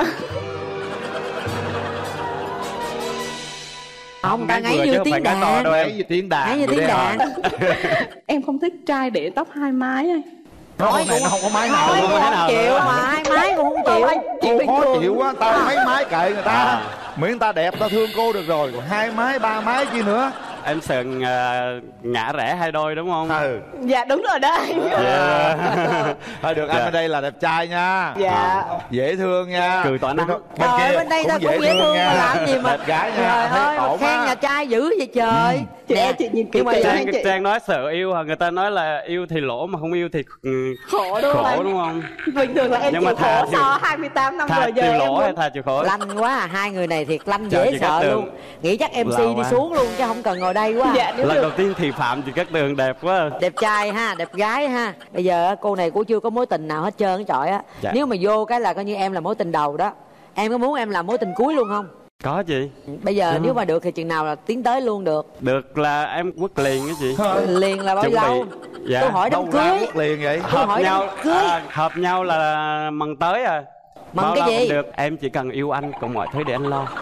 Không, ta ngáy như tiếng đàn. Ngáy như tiếng đàn. Ngáy như tiếng đàn. Em không thích trai để tóc hai mái anh. Nói này nó không có mái nào Nói luôn. cũng không chịu mà hai mái cũng không chịu. Cô khó chịu quá, tao mấy mái kệ người ta. Miễn người ta đẹp, tao thương cô được rồi. Còn hai mái, ba mái chi nữa. Em sợ ngã rẽ hai đôi đúng không? Dạ đúng rồi đó. Thôi được, anh ở đây là đẹp trai nha. Dạ. Dễ thương nha. Cười tỏa nắng. Bên đây ta cũng dễ thương mà làm gì mà. Đẹp gái nha. Trời ơi, mà khen nhà trai dữ vậy trời. Nè, chị nhìn kỹ Trang nói sợ yêu hả? Người ta nói là yêu thì lỗ mà không yêu thì khổ đúng không? Khổ đúng không? Bình thường là em chịu khổ so 28 năm rồi giờ chịu em lỗ hay muốn... thà chịu khổ? Lanh quá à, hai người này thiệt lanh dễ sợ luôn. Nghĩ chắc MC đi xuống luôn chứ không cần ngồi đây quá. Dạ, lần đầu tiên thì Phạm chị Cát Tường đẹp quá. Đẹp trai ha, đẹp gái ha. Bây giờ cô này cũng chưa có mối tình nào hết trơn á trọi á. Dạ. Nếu mà vô cái là coi như em là mối tình đầu đó. Em có muốn em làm mối tình cuối luôn không? Có chị. Bây giờ nếu mà được thì chừng nào là tiến tới luôn được? Được là em quất liền á chị. Liền là bao lâu? Dạ. Tôi hỏi đám cưới. Quất liền vậy? Hợp nhau, hợp nhau là mừng tới à. Mừng cái gì? Được, em chỉ cần yêu anh còn mọi thứ để anh lo.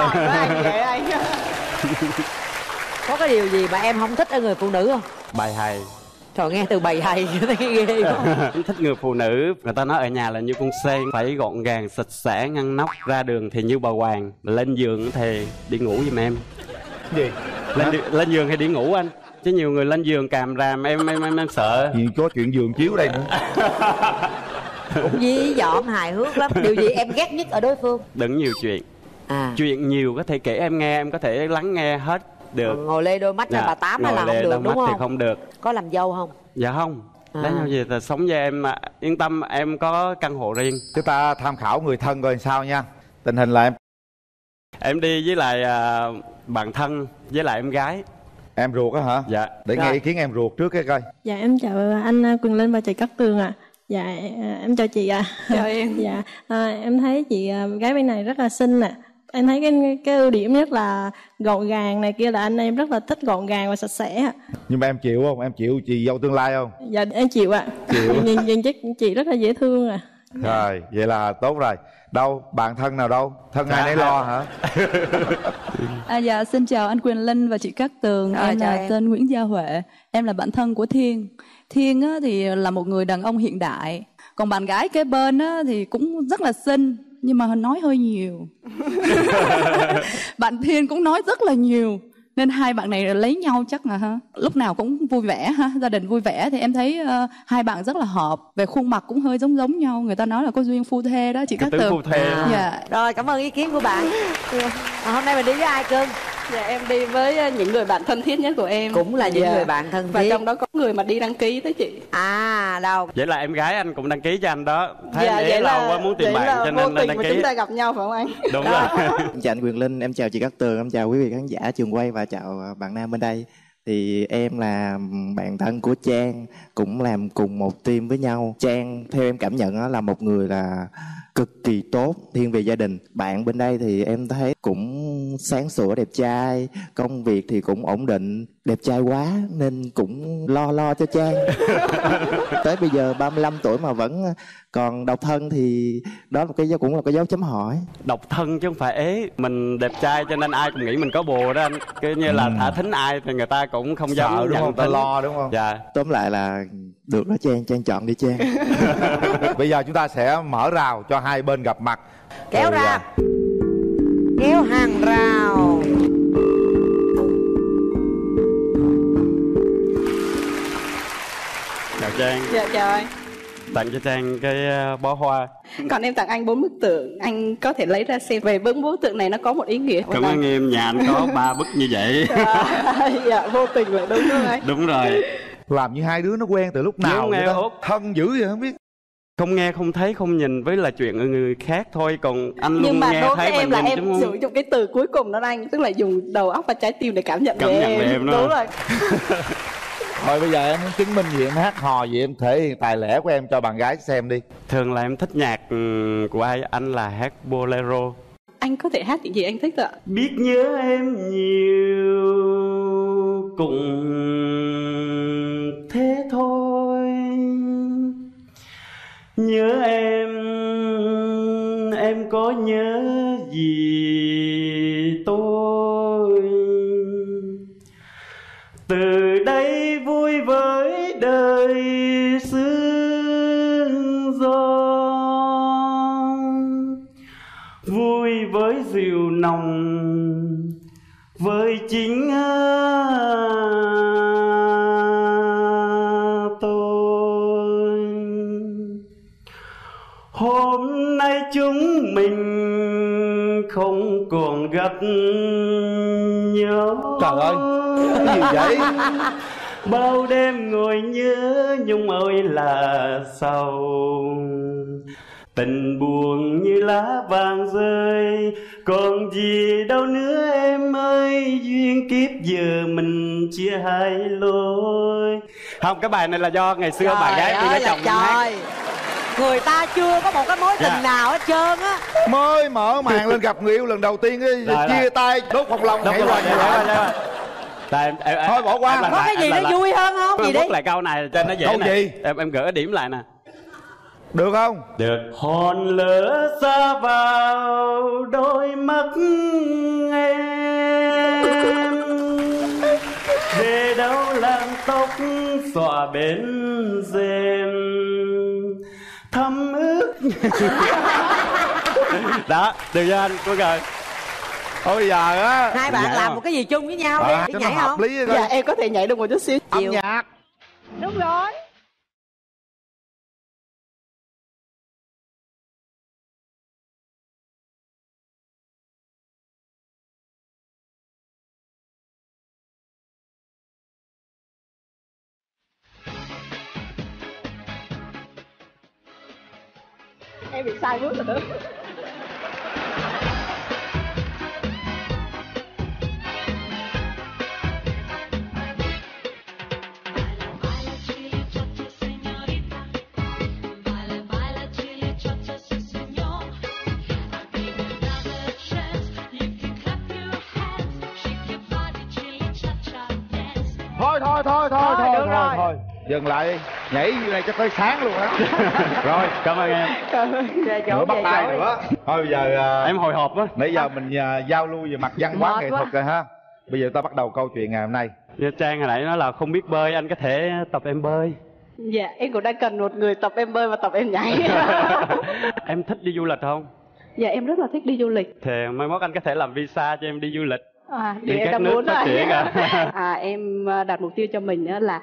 Có cái điều gì mà em không thích ở người phụ nữ không? Bài hài. Trời, nghe từ bày hay thấy ghê quá. Em thích người phụ nữ, người ta nói ở nhà là như con sen, phải gọn gàng, sạch sẽ, ngăn nắp, ra đường thì như bà hoàng, lên giường thì đi ngủ giùm em. Gì? Lên giường hay đi ngủ anh? Chứ nhiều người lên giường càm ràm em sợ. Gì có chuyện giường chiếu đây nữa. Cũng dí dỏm hài hước lắm. Điều gì em ghét nhất ở đối phương? Đừng nhiều chuyện. Chuyện nhiều có thể kể em nghe, em có thể lắng nghe hết được. Ngồi lê đôi mắt bà Tám là không được đúng không? Thì không được. Có làm dâu không? Dạ không. Lấy nhau gì là sống với em mà yên tâm, em có căn hộ riêng. Chúng ta tham khảo người thân coi sao nha. Tình hình là em đi với lại bạn thân với lại em gái. Em ruột á hả? Dạ. Để nghe ý kiến em ruột trước cái coi. Dạ em chào anh Quyền Linh và chị Cát Tường ạ. Dạ em chào chị ạ. Chào em. Dạ em thấy chị gái bên này rất là xinh ạ. Em thấy cái ưu điểm nhất là gọn gàng này kia, là anh em rất là thích gọn gàng và sạch sẽ ạ. Nhưng mà em chịu không? Em chịu chị dâu tương lai không? Dạ em chịu ạ. Chịu. Nhìn chị rất là dễ thương ạ. Rồi, vậy là tốt rồi. Đâu, bạn thân nào đâu? Thân ai nấy lo hả? Dạ, xin chào anh Quyền Linh và chị Cát Tường. Em là tên Nguyễn Gia Huệ. Em là bạn thân của Thiên. Thiên á, thì là một người đàn ông hiện đại. Còn bạn gái kế bên á, thì cũng rất là xinh, nhưng mà nói hơi nhiều. Bạn Thiên cũng nói rất là nhiều. Nên hai bạn này lấy nhau chắc là lúc nào cũng vui vẻ ha, gia đình vui vẻ. Thì em thấy hai bạn rất là hợp. Về khuôn mặt cũng hơi giống nhau. Người ta nói là có duyên phu thê đó chị Cát Tường. Phu thê. Dạ. Rồi, cảm ơn ý kiến của bạn. Hôm nay mình đi với ai cưng? Dạ em đi với những người bạn thân thiết nhất của em. Cũng là những người bạn thân thiết. Và trong đó có người mà đi đăng ký đó chị. Đâu? Vậy là em gái anh cũng đăng ký cho anh đó. Thấy anh ấy lâu quá muốn tìm bạn cho nên đăng ký. Chúng ta gặp nhau phải không anh? Đúng rồi. Em chào anh Quyền Linh, em chào chị Cát Tường, em chào quý vị khán giả trường quay và chào bạn nam bên đây. Thì em là bạn thân của Trang, cũng làm cùng một team với nhau. Trang theo em cảm nhận đó là một người là cực kỳ tốt, thiên về gia đình. Bạn bên đây thì em thấy cũng sáng sủa, đẹp trai, công việc thì cũng ổn định, đẹp trai quá nên cũng lo cho Trang. Tới bây giờ 35 tuổi mà vẫn còn độc thân thì đó là cũng là cái dấu chấm hỏi. Độc thân chứ không phải ế. Mình đẹp trai cho nên ai cũng nghĩ mình có bồ đó anh. Cứ như là thả thính ai thì người ta cũng không dám đúng nhận không? Ta tính. lo đúng không? Dạ. Tóm lại là được đó Trang chọn đi Trang. Bây giờ chúng ta sẽ mở rào cho hai bên gặp mặt. Kéo ra. Kéo hàng rào. Chào Trang. Dạ chào anh. Tặng cho Trang cái bó hoa. Còn em tặng anh 4 bức tượng, anh có thể lấy ra xem. Về 4 bức tượng này nó có một ý nghĩa. Cảm ơn em, nhà anh có 3 bức như vậy. Dạ, vô tình lại đúng không anh? Đúng rồi. Làm như hai đứa nó quen từ lúc nào vậy đó? Thân dữ vậy không biết. Không nghe, không thấy, không nhìn với là chuyện ở người khác thôi. Còn anh luôn nhưng mà nghe đối thấy với em và là nhìn, em sử dụng cái từ cuối cùng đó anh, tức là dùng đầu óc và trái tim để cảm nhận về em. Đúng rồi. Thôi bây giờ em muốn chứng minh gì, em hát hò gì, em thể hiện tài lẻ của em cho bạn gái xem đi. Thường là em thích nhạc của ai? Anh là hát bolero. Anh có thể hát những gì anh thích ạ? Biết nhớ em nhiều cũng thế thôi. Nhớ em có nhớ gì tôi. Từ đây vui với đời sương gió, vui với rượu nồng, với chính tôi. Hôm nay chúng mình không còn gặp nhau. Trời ơi, cái gì vậy? Bao đêm ngồi nhớ nhung ơi là sầu. Tình buồn như lá vàng rơi, còn gì đâu nữa em ơi. Duyên kiếp giờ mình chia hai lối. Không, cái bài này là do ngày xưa trời bà gái đi lấy chồng hát. Người ta chưa có một cái mối tình nào hết trơn á, mới mở màn lên gặp người yêu lần đầu tiên ấy, chia tay đốt phong long nhảy qua thôi bỏ qua. Có cái gì nó vui hơn không? Gì đi lại câu này cho nó dễ câu này. Gì? Em gỡ điểm lại nè. Được không? Được. Hòn lửa xa vào đôi mắt em, về đâu làm tóc xõa bên rèm thấm ướt. Đó, được chưa anh? Cô rồi. Thôi bây giờ á, hai bạn làm một cái gì chung với nhau đi, nhảy không? Dạ em có thể nhảy được một chút xíu. Âm nhạc. Đúng rồi. Em bị sai bước rồi đó. Thôi dừng lại đi, nhảy như này cho tới sáng luôn á. Rồi cảm ơn em. Nữa bắt tay nữa. Thôi bây giờ em hồi hộp á. Nãy giờ mình giao lưu về mặt văn hóa nghệ thuật rồi ha. Bây giờ ta bắt đầu câu chuyện ngày hôm nay. Trang hồi nãy nói là không biết bơi, anh có thể tập em bơi. Dạ em cũng đang cần một người tập em bơi và tập em nhảy. Em thích đi du lịch không? Dạ em rất là thích đi du lịch. Thì mai mốt anh có thể làm visa cho em đi du lịch. Đi các nước phát triển em đặt mục tiêu cho mình là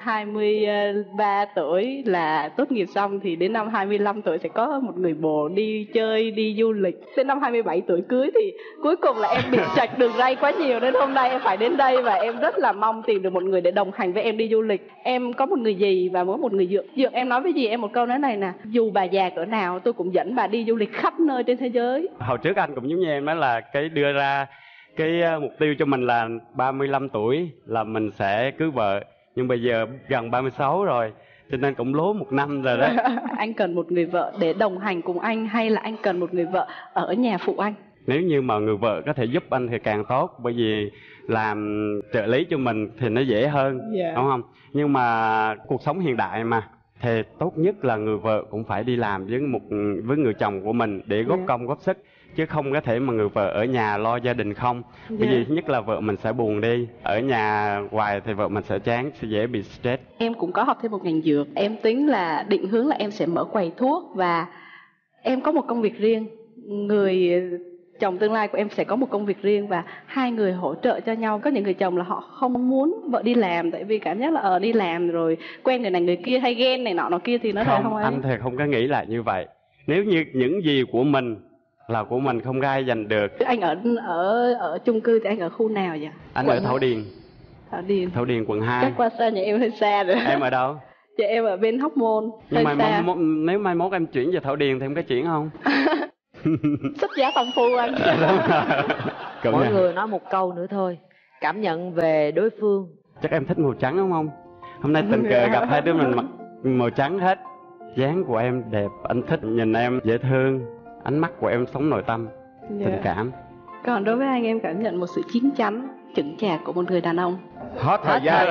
23 tuổi là tốt nghiệp xong, thì đến năm 25 tuổi sẽ có một người bồ đi chơi, đi du lịch. Đến năm 27 tuổi cưới, thì cuối cùng là em bị chệch đường ray quá nhiều, nên hôm nay em phải đến đây và em rất là mong tìm được một người để đồng hành với em đi du lịch. Em có một người dì và mỗi một người dượng. Dượng em nói với dì em một câu nói này nè: dù bà già cỡ nào tôi cũng dẫn bà đi du lịch khắp nơi trên thế giới. Hồi trước anh cũng giống như em, đó là cái đưa ra cái mục tiêu cho mình là 35 tuổi là mình sẽ cưới vợ. Nhưng bây giờ gần 36 rồi, cho nên cũng lố 1 năm rồi đó. Anh cần một người vợ để đồng hành cùng anh, hay là anh cần một người vợ ở nhà phụ anh? Nếu như mà người vợ có thể giúp anh thì càng tốt, bởi vì làm trợ lý cho mình thì nó dễ hơn, đúng không? Nhưng mà cuộc sống hiện đại mà, thì tốt nhất là người vợ cũng phải đi làm với người chồng của mình để góp công góp sức, chứ không có thể mà người vợ ở nhà lo gia đình không. Bởi vì thứ nhất là vợ mình sẽ buồn đi, ở nhà hoài thì vợ mình sẽ chán, sẽ dễ bị stress. Em cũng có học thêm một ngành dược, em tính là định hướng là em sẽ mở quầy thuốc, và em có một công việc riêng. Người chồng tương lai của em sẽ có một công việc riêng và hai người hỗ trợ cho nhau. Có những người chồng là họ không muốn vợ đi làm tại vì cảm giác là đi làm rồi quen người này người kia hay ghen này nọ kia thì nó lại không ấy. Anh thì không có nghĩ lại như vậy. Nếu như những gì của mình là của mình, không ai giành được. Anh ở chung cư thì anh ở khu nào vậy? Anh ở Thảo Điền. Thảo Điền quận 2. Chắc qua xa nhà em hơi xa rồi. Em ở đâu? Dạ em ở bên Hóc Môn. Nhưng mà nếu mai mốt em chuyển về Thảo Điền thì em có chuyển không? Xuất giá tông phu anh. Mỗi người nói một câu nữa thôi. Cảm nhận về đối phương. Chắc em thích màu trắng đúng không? Hôm nay tình cờ gặp hai đứa mình mặc màu trắng hết. Dáng của em đẹp, anh thích, nhìn em dễ thương. Ánh mắt của em sống nội tâm, tình cảm. Còn đối với anh, em cảm nhận một sự chín chắn, chững chạc của một người đàn ông. Hết thời gian.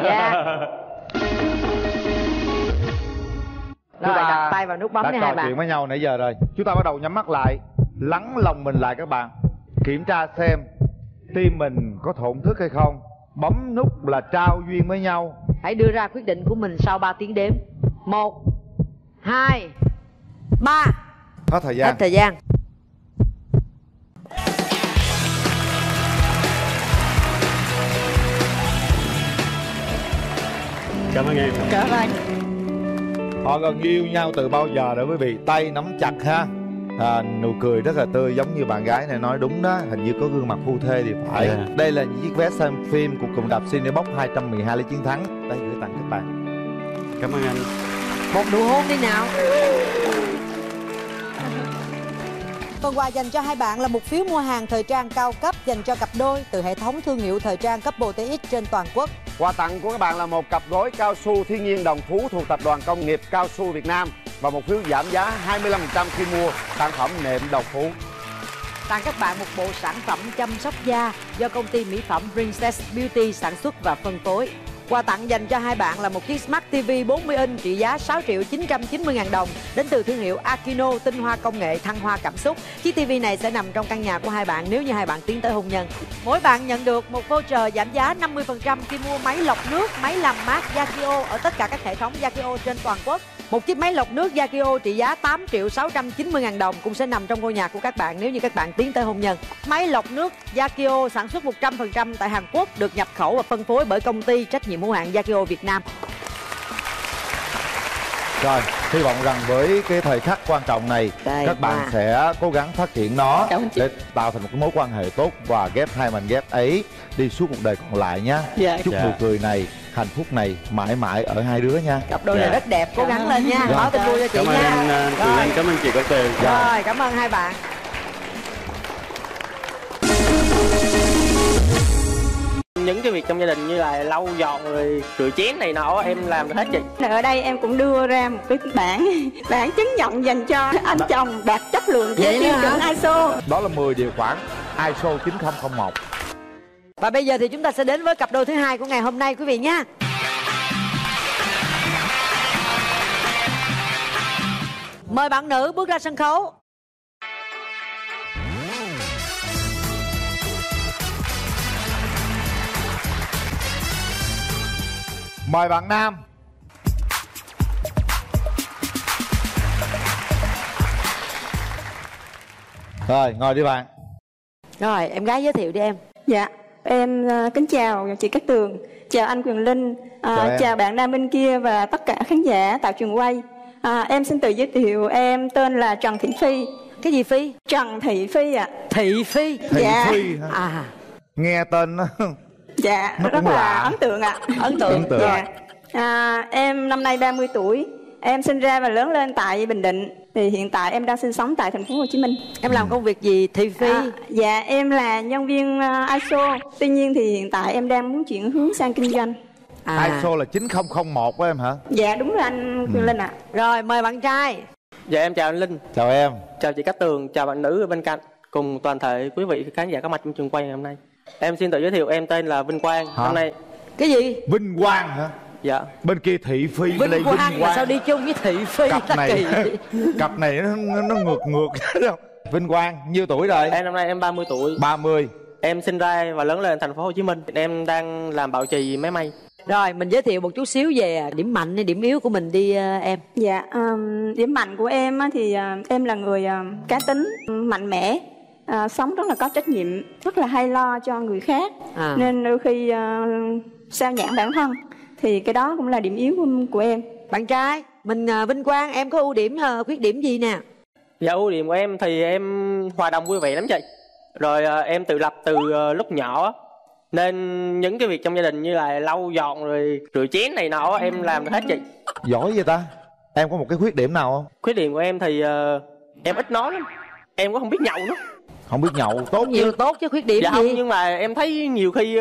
Rồi đặt tay vào nút bấm đi hai bạn. Trò chuyện với nhau nãy giờ rồi. Chúng ta bắt đầu nhắm mắt lại, lắng lòng mình lại các bạn. Kiểm tra xem tim mình có thổn thức hay không. Bấm nút là trao duyên với nhau. Hãy đưa ra quyết định của mình sau 3 tiếng đếm. 1, 2, 3. Hết thời gian. Hết thời gian. Cảm ơn em. Cảm ơn anh. Họ gần yêu nhau từ bao giờ rồi quý vị? Tay nắm chặt ha. Nụ cười rất là tươi, giống như bạn gái này nói đúng đó. Hình như có gương mặt phu thê thì phải. Đây là những chiếc vé xem phim của cụm đạp Cinebox 212 lấy chiến thắng. Đây gửi tặng các bạn. Cảm ơn anh. Một nụ hôn đi nào. Phần quà dành cho hai bạn là một phiếu mua hàng thời trang cao cấp dành cho cặp đôi từ hệ thống thương hiệu thời trang Couple TX trên toàn quốc. Quà tặng của các bạn là một cặp gối cao su thiên nhiên Đồng Phú thuộc Tập đoàn Công nghiệp Cao su Việt Nam và một phiếu giảm giá 25% khi mua sản phẩm nệm Đồng Phú. Tặng các bạn một bộ sản phẩm chăm sóc da do công ty mỹ phẩm Princess Beauty sản xuất và phân phối. Quà tặng dành cho hai bạn là một chiếc Smart TV 40 inch trị giá 6.990.000 đồng đến từ thương hiệu Akino tinh hoa công nghệ thăng hoa cảm xúc. Chiếc TV này sẽ nằm trong căn nhà của hai bạn nếu như hai bạn tiến tới hôn nhân. Mỗi bạn nhận được một voucher giảm giá 50% khi mua máy lọc nước, máy làm mát Yakio ở tất cả các hệ thống Yakio trên toàn quốc. Một chiếc máy lọc nước Yakio trị giá 8.690.000 đồng cũng sẽ nằm trong ngôi nhà của các bạn nếu như các bạn tiến tới hôn nhân. Máy lọc nước Yakio sản xuất 100% tại Hàn Quốc, được nhập khẩu và phân phối bởi công ty trách nhiệm hữu hạn Yakio Việt Nam. Rồi, hy vọng rằng với cái thời khắc quan trọng này, các bạn sẽ cố gắng phát triển nó để tạo thành một cái mối quan hệ tốt và ghép hai mảnh ghép ấy đi suốt một đời còn lại nhé. Chúc nụ cười này, hạnh phúc này mãi mãi ở hai đứa nha. Cặp đôi này rất đẹp, cố gắng lên nha. Báo tin vui cho chị nha. Cảm ơn chị Cát Tường. Rồi, cảm ơn hai bạn. Những cái việc trong gia đình như là lau dọn rồi rửa chén này nọ em làm được hết chị. Ở đây em cũng đưa ra một cái bản chứng nhận dành cho anh chồng đạt chất lượng theo tiêu chuẩn ISO. Đó là 10 điều khoản ISO 9001. Và bây giờ thì chúng ta sẽ đến với cặp đôi thứ hai của ngày hôm nay quý vị nhé. Mời bạn nữ bước ra sân khấu. Mời bạn nam. Rồi, ngồi đi bạn. Rồi, em gái giới thiệu đi em. Dạ, em kính chào chị Cát Tường, chào anh Quyền Linh, chào bạn nam bên kia và tất cả khán giả tại trường quay. Em xin tự giới thiệu, em tên là Trần Thị Phi. Cái gì Phi? Trần Thị Phi ạ. Thị Phi. Dạ. Thị Phi hả? Nghe tên nó dạ rất là ấn tượng ạ. Ấn tượng. Dạ. Em năm nay 30 tuổi. Em sinh ra và lớn lên tại Bình Định. Thì hiện tại em đang sinh sống tại thành phố Hồ Chí Minh. Em làm công việc gì Thị Phi? Dạ em là nhân viên ISO. Tuy nhiên thì hiện tại em đang muốn chuyển hướng sang kinh doanh. ISO là 9001 của em hả? Dạ đúng rồi anh Quyền Linh ạ. Rồi mời bạn trai. Dạ em chào anh Linh. Chào em. Chào chị Cát Tường, chào bạn nữ ở bên cạnh cùng toàn thể quý vị khán giả có mặt trong trường quay ngày hôm nay. Em xin tự giới thiệu, em tên là Vinh Quang. Hôm nay cái gì? Vinh Quang hả? Dạ. Bên kia Thị Phi, bên đây Vinh Quang. Mà sao đi chung với Thị Phi? Cặp này nó ngược không? Vinh Quang nhiêu tuổi rồi? Em năm nay em 30 tuổi. 30. Em sinh ra và lớn lên thành phố Hồ Chí Minh. Em đang làm bảo trì máy may. Rồi mình giới thiệu một chút xíu về điểm mạnh hay điểm yếu của mình đi em. Dạ điểm mạnh của em thì em là người cá tính, mạnh mẽ, sống rất là có trách nhiệm, rất là hay lo cho người khác, nên đôi khi sao nhãng bản thân, thì cái đó cũng là điểm yếu của em. Bạn trai mình Vinh Quang, em có ưu điểm khuyết điểm gì nè? Dạ, ưu điểm của em thì em hòa đồng vui vẻ lắm chị. Rồi em tự lập từ lúc nhỏ, nên những cái việc trong gia đình như là lau dọn rồi rửa chén này nọ em làm được hết chị. Giỏi vậy ta. Em có một cái khuyết điểm nào không? Khuyết điểm của em thì em ít nói lắm. Em cũng không biết nhậu nữa. Không biết nhậu tốt nhiều tốt chứ khuyết điểm dạ gì? Không, nhưng mà em thấy nhiều khi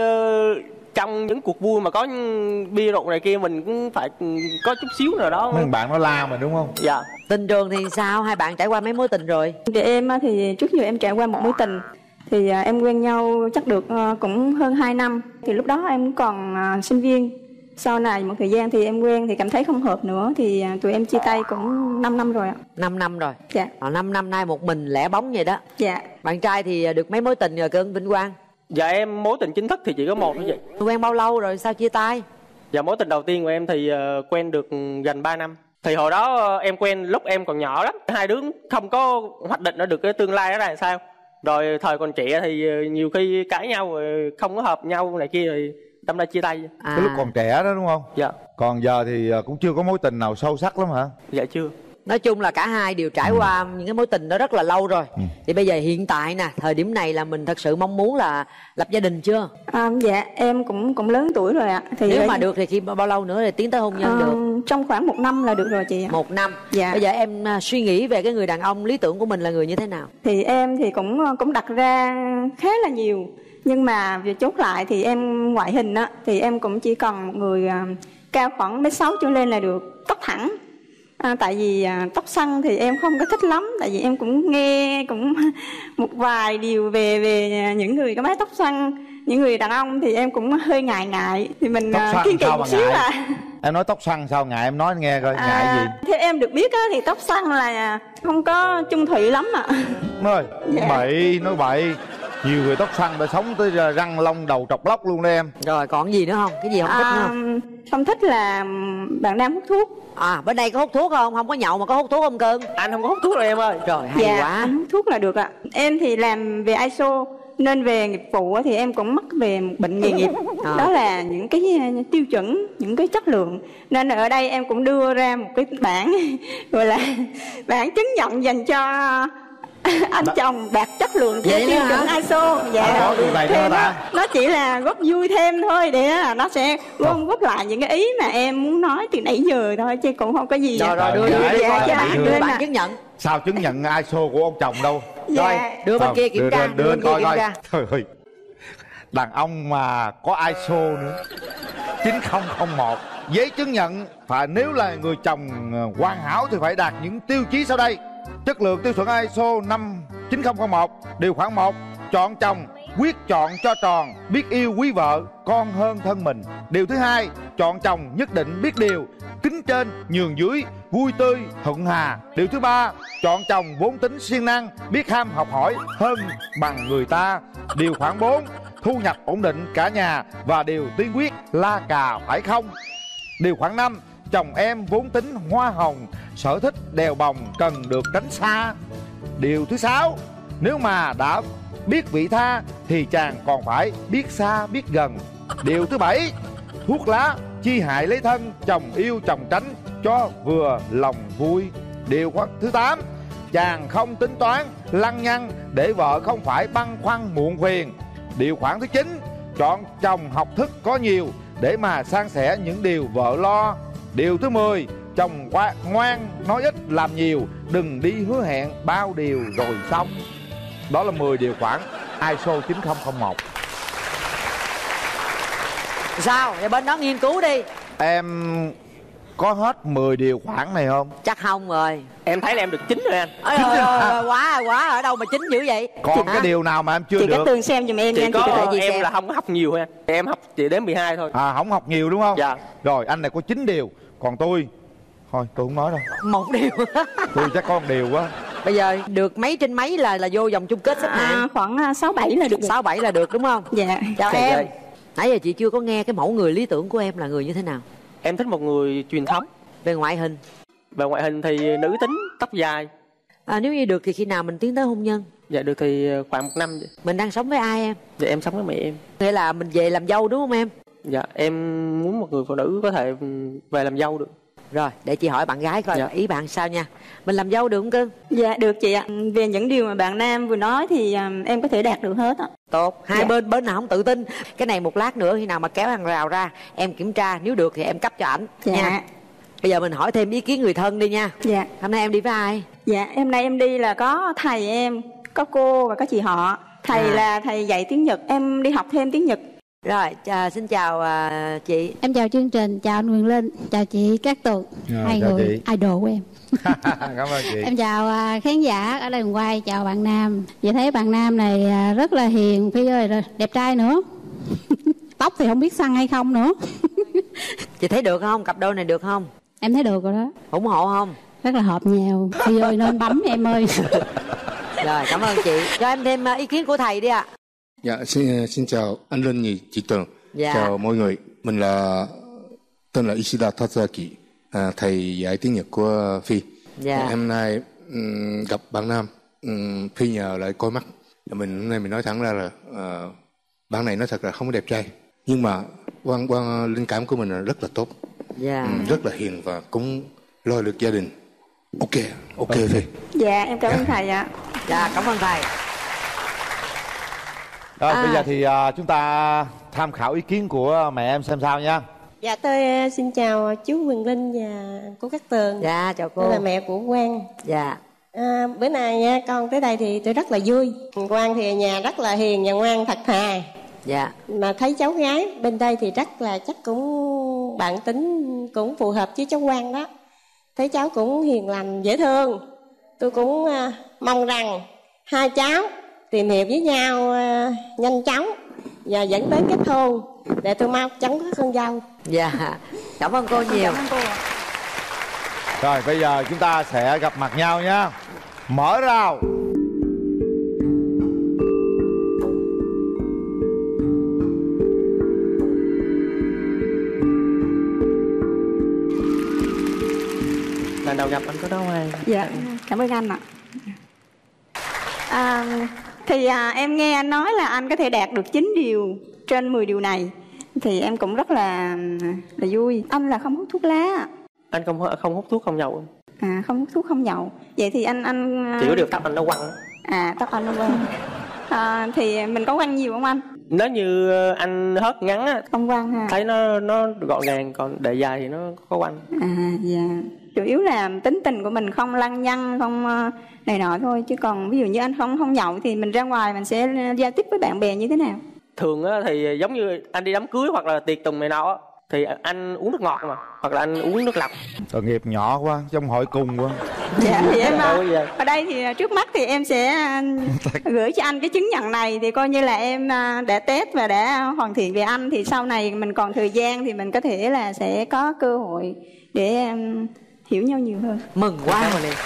trong những cuộc vui mà có bia rượu này kia mình cũng phải có chút xíu nào đó. Mấy bạn nó la mà đúng không? Dạ. Tình trường thì sao? Hai bạn trải qua mấy mối tình rồi? Thì em thì trước giờ em trải qua một mối tình. Thì em quen nhau chắc được cũng hơn 2 năm. Thì lúc đó em còn sinh viên. Sau này một thời gian thì em quen thì cảm thấy không hợp nữa. Thì tụi em chia tay cũng 5 năm rồi ạ. 5 năm rồi? Dạ. 5 năm nay một mình lẻ bóng vậy đó? Dạ. Bạn trai thì được mấy mối tình rồi cưng Vinh Quang? Dạ em mối tình chính thức thì chỉ có một thôi chị. Quen bao lâu rồi sao chia tay? Dạ mối tình đầu tiên của em thì quen được gần 3 năm. Thì hồi đó em quen lúc em còn nhỏ lắm. Hai đứa không có hoạch định được cái tương lai đó là sao. Rồi thời còn trẻ thì nhiều khi cãi nhau rồi không có hợp nhau này kia rồi đâm ra chia tay. Cái lúc còn trẻ đó đúng không? Dạ. Còn giờ thì cũng chưa có mối tình nào sâu sắc lắm hả? Dạ chưa. Nói chung là cả hai đều trải qua những cái mối tình đó rất là lâu rồi. Thì bây giờ hiện tại nè, thời điểm này là mình thật sự mong muốn là lập gia đình chưa? Dạ em cũng lớn tuổi rồi ạ. Thì nếu mà được thì khi bao lâu nữa thì tiến tới hôn nhân được? Trong khoảng 1 năm là được rồi chị ạ. 1 năm. Dạ. Bây giờ em suy nghĩ về cái người đàn ông lý tưởng của mình là người như thế nào? Thì em thì cũng đặt ra khá là nhiều. Nhưng mà về chốt lại thì em ngoại hình á thì em cũng chỉ cần một người cao khoảng 1m6 trở lên là được, tóc thẳng. Tại vì tóc xoăn thì em không có thích lắm. Tại vì em cũng nghe cũng một vài điều về những người có mái tóc xoăn, những người đàn ông thì em cũng hơi ngại. Thì mình kiên kỵ một xíu là em nói tóc xoăn sao ngại, em nói nghe coi ngại gì? Theo em được biết á, thì tóc xoăn là không có chung thủy lắm ạ. Nói bậy, nói bậy. Nhiều người tóc xoăn đã sống tới răng lông đầu trọc lóc luôn đó em. Rồi còn gì nữa không? Cái gì không thích nữa không? Không thích là bạn nam hút thuốc. Bên đây có hút thuốc không? Không có nhậu mà có hút thuốc không cưng? Anh không có hút thuốc rồi em ơi. Trời hay quá. Anh hút thuốc là được ạ. Em thì làm về ISO nên về nghiệp vụ thì em cũng mắc về một bệnh nghề nghiệp. Đó là những cái tiêu chuẩn, những cái chất lượng. Nên ở đây em cũng đưa ra một cái bảng gọi là bảng chứng nhận dành cho anh chồng đạt chất lượng theo tiêu chuẩn ISO. Dạ. Nó chỉ là góp vui thêm thôi, để là nó sẽ góp lại những cái ý mà em muốn nói từ nãy giờ thôi, chứ cũng không có gì. Rồi đưa bản chứng nhận. Sao chứng nhận ISO của ông chồng đâu? Rồi đưa bên kia kiểm tra, đưa bên kia kiểm tra. Trời ơi, đàn ông mà có ISO nữa 9001, giấy chứng nhận phải, nếu là người chồng hoàn hảo thì phải đạt những tiêu chí sau đây. Chất lượng tiêu chuẩn ISO 9001. Điều khoản 1, chọn chồng quyết chọn cho tròn, biết yêu quý vợ, con hơn thân mình. Điều thứ 2, chọn chồng nhất định biết điều, kính trên nhường dưới, vui tươi thuận hà. Điều thứ 3, chọn chồng vốn tính siêng năng, biết ham học hỏi hơn bằng người ta. Điều khoản 4, thu nhập ổn định cả nhà, và điều tiên quyết la cà phải không. Điều khoản 5, chồng em vốn tính hoa hồng, sở thích đèo bồng cần được tránh xa. Điều thứ 6, nếu mà đã biết vị tha thì chàng còn phải biết xa biết gần. Điều thứ 7, thuốc lá chi hại lấy thân, chồng yêu chồng tránh cho vừa lòng vui. Điều thứ 8, chàng không tính toán lăng nhăng để vợ không phải băn khoăn muộn phiền. Điều khoản thứ 9, chọn chồng học thức có nhiều để mà san sẻ những điều vợ lo. Điều thứ 10, chồng ngoan nói ít làm nhiều, đừng đi hứa hẹn bao điều rồi xong. Đó là 10 điều khoản ISO 9001. Sao? Vậy bên đó nghiên cứu đi. Em có hết 10 điều khoản này không? Chắc không rồi. Em thấy là em được 9 rồi anh. Quá ở đâu mà 9 dữ vậy? Còn cái điều nào mà em chưa được? Chị có Tường xem giùm em. Chị có em xem. Là không có học nhiều thôi anh. Em học chỉ đến 12 thôi. Không học nhiều đúng không? Dạ. Rồi anh này có 9 điều. Còn tôi thôi tôi không nói đâu. 1 điều. Tôi chắc có 1 điều quá. Bây giờ được mấy trên mấy là vô vòng chung kết xếp hạng? Khoảng 6-7 là được. 6-7 là được đúng không? Dạ. Chào em. Nãy giờ chị chưa có nghe cái mẫu người lý tưởng của em là người như thế nào? Em thích một người truyền thống. Về ngoại hình? Về ngoại hình thì nữ tính, tóc dài. Nếu như được thì khi nào mình tiến tới hôn nhân? Dạ được thì khoảng 1 năm vậy. Mình đang sống với ai em? Dạ em sống với mẹ em. Nghĩa là mình về làm dâu đúng không em? Dạ em muốn một người phụ nữ có thể về làm dâu được. Rồi để chị hỏi bạn gái coi ý bạn sao nha. Mình làm dâu được không cưng? Dạ được chị ạ. Về những điều mà bạn nam vừa nói thì em có thể đạt được hết ạ. Tốt. Hai bên nào không tự tin. Cái này một lát nữa khi nào mà kéo hàng rào ra em kiểm tra, nếu được thì em cấp cho ảnh nha. Bây giờ mình hỏi thêm ý kiến người thân đi nha. Dạ. Hôm nay em đi với ai? Dạ hôm nay em đi là có thầy em, có cô và có chị họ. Thầy là thầy dạy tiếng Nhật, em đi học thêm tiếng Nhật. Rồi, xin chào chị. Em chào chương trình, chào anh Quyền Linh, chào chị Cát Tường, hai người idol của em. Cảm ơn chị. Em chào khán giả ở đây quay, chào bạn nam. Chị thấy bạn nam này rất là hiền, Phi ơi, đẹp trai nữa. Tóc thì không biết săn hay không nữa. Chị thấy được không? Cặp đôi này được không? Em thấy được rồi đó. Ủng hộ không? Rất là hợp nhau. Phi ơi nên bấm em ơi. Rồi, cảm ơn chị. Cho em thêm ý kiến của thầy đi ạ. Dạ, xin chào anh Linh, chị Tường. Dạ. Chào mọi người. Mình là tên là Ishida Tatsaki, thầy dạy tiếng Nhật của Phi. Dạ. Hôm nay gặp bạn nam, Phi nhờ lại coi mắt. Mình hôm nay mình nói thẳng ra là bạn này nói thật là không có đẹp trai, nhưng mà quan linh cảm của mình là rất là tốt. Dạ. Rất là hiền và cũng lo được gia đình. Ok Phi. Dạ em cảm ơn thầy ạ. Dạ cảm ơn thầy. Rồi bây giờ thì chúng ta tham khảo ý kiến của mẹ em xem sao nha. Dạ tôi xin chào chú Quyền Linh và cô Cát Tường. Dạ chào cô. Tôi là mẹ của Quang. Dạ. Bữa nay nha con tới đây thì tôi rất là vui. Quang thì ở nhà rất là hiền và ngoan thật thà. Dạ. Mà thấy cháu gái bên đây thì rất là chắc cũng bản tính cũng phù hợp với cháu Quang đó. Thấy cháu cũng hiền lành dễ thương. Tôi cũng mong rằng hai cháu tìm hiểu với nhau nhanh chóng và dẫn tới kết hôn để tôi mau chóng có con dâu. Dạ cảm ơn cô nhiều. Cảm ơn cô. Rồi bây giờ chúng ta sẽ gặp mặt nhau nhé. Mở rào. Lần đầu gặp anh có đó ai? Dạ cảm ơn anh ạ. Em nghe anh nói là anh có thể đạt được 9 điều trên 10 điều này thì em cũng rất là vui. Anh là không hút thuốc lá. Anh không hút thuốc, không nhậu. Không hút thuốc, không nhậu. Vậy thì anh chỉ có điều tóc anh nó quăng. Tóc anh nó quăng. Thì mình có quăng nhiều không anh? Nếu như anh hớt ngắn á, không quăng ha. Thấy nó gọn gàng, còn để dài thì nó có quăng. Dạ. Chủ yếu là tính tình của mình không lăng nhăng, không này nọ thôi. Chứ còn ví dụ như anh không nhậu thì mình ra ngoài mình sẽ giao tiếp với bạn bè như thế nào? Thường á thì giống như anh đi đám cưới hoặc là tiệc tùng này nọ á, thì anh uống nước ngọt mà, hoặc là anh uống nước lọc. Tội nghiệp nhỏ quá, trong hội cùng quá. Dạ thì em ở đây thì trước mắt thì em sẽ gửi cho anh cái chứng nhận này thì coi như là em đã test và đã hoàn thiện về anh, thì sau này mình còn thời gian thì mình có thể là sẽ có cơ hội để hiểu nhau nhiều hơn. Mừng quá rồi nè.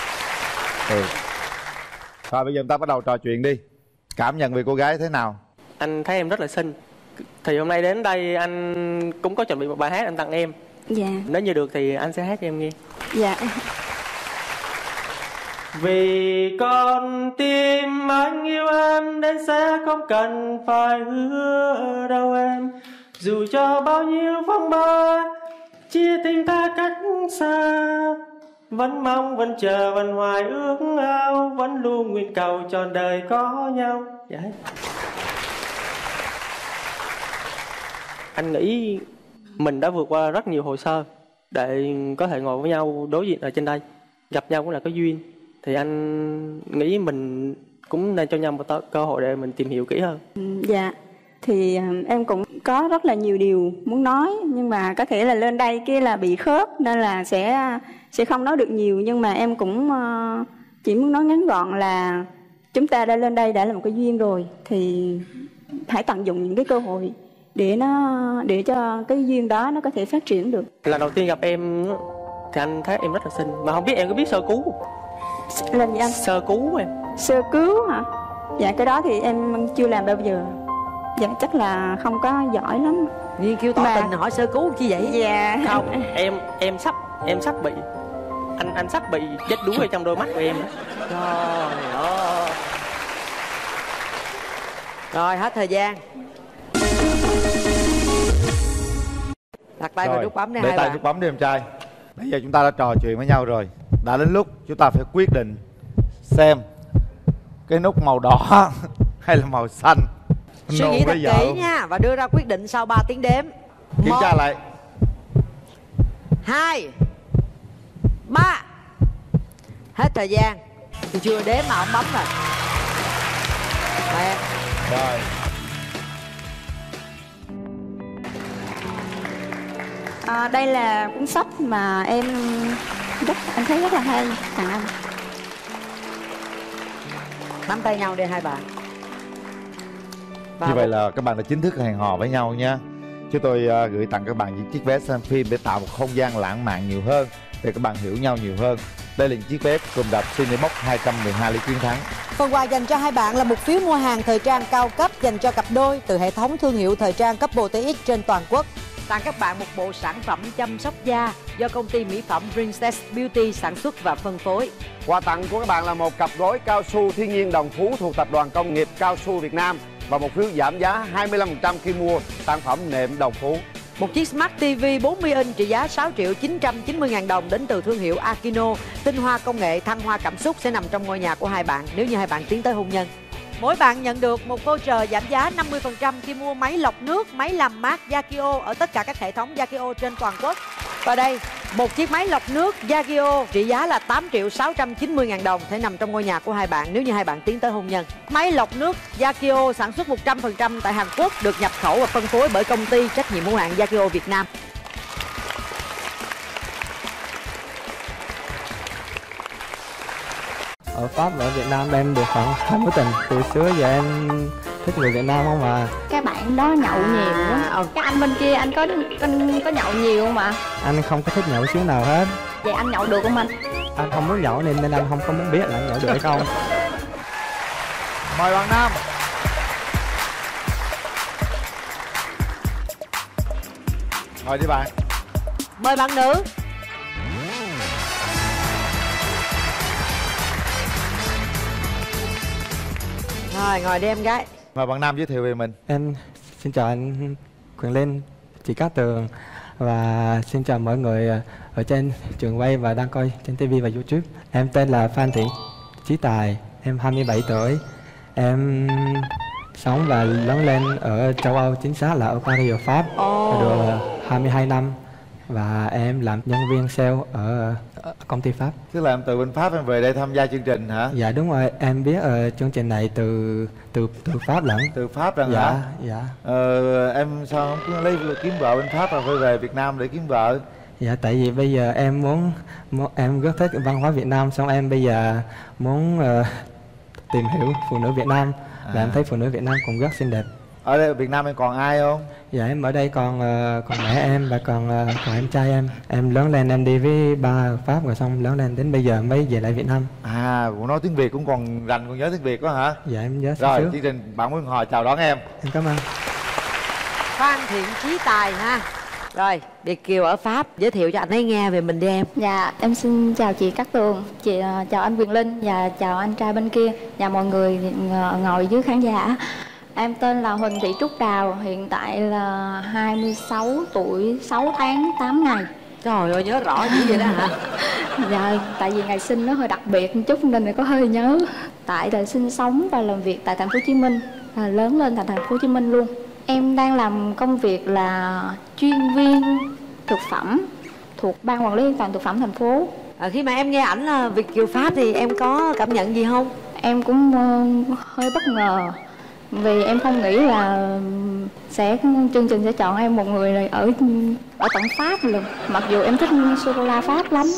Rồi bây giờ chúng ta bắt đầu trò chuyện đi. Cảm nhận về cô gái thế nào? Anh thấy em rất là xinh. Thì hôm nay đến đây anh cũng có chuẩn bị một bài hát anh tặng em. Dạ. Nếu như được thì anh sẽ hát cho em nghe. Dạ. Vì con tim anh yêu em đến sẽ không cần phải hứa đâu em. Dù cho bao nhiêu phong ba chia tình ta cách xa, vẫn mong, vẫn chờ, vẫn hoài ước ao, vẫn luôn nguyện cầu trọn đời có nhau. Dạ. Anh nghĩ mình đã vượt qua rất nhiều hồ sơ để có thể ngồi với nhau đối diện ở trên đây. Gặp nhau cũng là có duyên. Thì anh nghĩ mình cũng nên cho nhau một cơ hội để mình tìm hiểu kỹ hơn. Dạ. Thì em cũng có rất là nhiều điều muốn nói, nhưng mà có thể là lên đây kia là bị khớp nên là sẽ không nói được nhiều. Nhưng mà em cũng chỉ muốn nói ngắn gọn là chúng ta đã lên đây đã là một cái duyên rồi, thì hãy tận dụng những cái cơ hội để cho cái duyên đó nó có thể phát triển được. Lần đầu tiên gặp em thì anh thấy em rất là xinh, mà không biết em có biết sơ cứu. Làm gì anh? Sơ cứu em. Sơ cứu hả? Dạ cái đó thì em chưa làm bao giờ. Dạ chắc là không có giỏi lắm. Nghiên cứu tỏ tình hỏi sơ cứu chi vậy? Dạ không, em sắp bị. anh sắp bị chết đuối ở trong đôi mắt của em. Trời ơi. Rồi hết thời gian. Đặt tay vào nút bấm đi hai bạn. Để tay nút bấm đi em trai. Bây giờ chúng ta đã trò chuyện với nhau rồi. Đã đến lúc chúng ta phải quyết định xem cái nút màu đỏ hay là màu xanh. Suy nghĩ thật kỹ nha và đưa ra quyết định sau 3 tiếng đếm. Kiểm tra lại. 2 3. Hết thời gian. Thì chưa đếm mà ông bấm rồi. Mẹ. Rồi. Đây là cuốn sách mà em thấy rất là hay, tặng anh. Nắm tay nhau đi hai bạn. Như vậy là các bạn đã chính thức hẹn hò với nhau nha. Chúng tôi gửi tặng các bạn những chiếc vé xem phim để tạo một không gian lãng mạn nhiều hơn, để các bạn hiểu nhau nhiều hơn. Đây là những chiếc vé cùng đạp Cinebox 212 Lý Chiến Thắng. Phần quà dành cho hai bạn là một phiếu mua hàng thời trang cao cấp dành cho cặp đôi từ hệ thống thương hiệu thời trang Couple TX trên toàn quốc. Tặng các bạn một bộ sản phẩm chăm sóc da do công ty mỹ phẩm Princess Beauty sản xuất và phân phối. Quà tặng của các bạn là một cặp gối cao su thiên nhiên Đồng Phú thuộc Tập đoàn Công nghiệp Cao su Việt Nam và một phiếu giảm giá 25% khi mua sản phẩm nệm Đồng Phú. Một chiếc Smart TV 40 inch trị giá 6.990.000 đồng đến từ thương hiệu Akino. Tinh hoa công nghệ thăng hoa cảm xúc sẽ nằm trong ngôi nhà của hai bạn nếu như hai bạn tiến tới hôn nhân. Mỗi bạn nhận được một voucher giảm giá 50% khi mua máy lọc nước, máy làm mát Yakio ở tất cả các hệ thống Yakio trên toàn quốc. Và đây, một chiếc máy lọc nước Yakio trị giá là 8.690.000 đồng sẽ nằm trong ngôi nhà của hai bạn nếu như hai bạn tiến tới hôn nhân. Máy lọc nước Yakio sản xuất 100% tại Hàn Quốc, được nhập khẩu và phân phối bởi công ty trách nhiệm hữu hạn Yakio Việt Nam. Ở Pháp và ở Việt Nam em được khoảng 2 mối tình. Từ xưa giờ em thích người Việt Nam không mà. Cái bạn đó nhậu nhiều quá. Cái anh bên kia anh có nhậu nhiều không ạ? Anh không có thích nhậu xíu nào hết. Vậy anh nhậu được không anh? Anh không muốn nhậu nên anh không có muốn biết là anh nhậu được hay không. Mời bạn nam. Mời đi bạn. Mời bạn nữ. Rồi, ngồi đi em gái. Mời bạn nam giới thiệu về mình. Em xin chào anh Quyền Linh, chị Cát Tường và xin chào mọi người ở trên trường quay và đang coi trên TV và YouTube. Em tên là Phan Thị Chí Tài, em 27 tuổi. Em sống và lớn lên ở châu Âu, chính xác là ở Paris ở Pháp, được 22 năm. Và em làm nhân viên sale ở công ty Pháp. Tức là em từ bên Pháp em về đây tham gia chương trình hả? Dạ đúng rồi, em biết chương trình này từ Pháp lẫn. Từ Pháp rằng dạ, hả? Dạ. Em sao không cứ lấy kiếm vợ bên Pháp rồi phải về Việt Nam để kiếm vợ? Dạ tại vì bây giờ em muốn em rất thích văn hóa Việt Nam, xong em bây giờ muốn tìm hiểu phụ nữ Việt Nam. Và em thấy phụ nữ Việt Nam cũng rất xinh đẹp. Ở đây Việt Nam em còn ai không? Dạ em ở đây còn mẹ em và còn em trai em. Em lớn lên em đi với ba ở Pháp rồi xong lớn lên đến bây giờ mới về lại Việt Nam. Cũng nói tiếng Việt cũng còn rành, còn nhớ tiếng Việt quá hả? Dạ em nhớ. Rồi chương trình Bạn Muốn Hò chào đón em. Em cảm ơn. Phan Thiện Chí Tài ha. Rồi, Việt Kiều ở Pháp, giới thiệu cho anh ấy nghe về mình đi em. Dạ, em xin chào chị Cát Tường, chào anh Quyền Linh và chào anh trai bên kia và mọi người ngồi dưới khán giả. Em tên là Huỳnh Thị Trúc Đào, hiện tại là 26 tuổi 6 tháng 8 ngày. Trời ơi, nhớ rõ dữ vậy đó hả? Dạ, tại vì ngày sinh nó hơi đặc biệt một chút nên có hơi nhớ. Tại là sinh sống và làm việc tại thành phố Hồ Chí Minh, lớn lên tại thành phố Hồ Chí Minh luôn. Em đang làm công việc là chuyên viên thực phẩm thuộc Ban Quản lý An toàn thực phẩm thành phố. Khi mà em nghe ảnh là Việt Kiều Pháp thì em có cảm nhận gì không? Em cũng hơi bất ngờ. Vì em không nghĩ là chương trình sẽ chọn em một người ở tận Pháp luôn. Mặc dù em thích sô-cô-la Pháp lắm.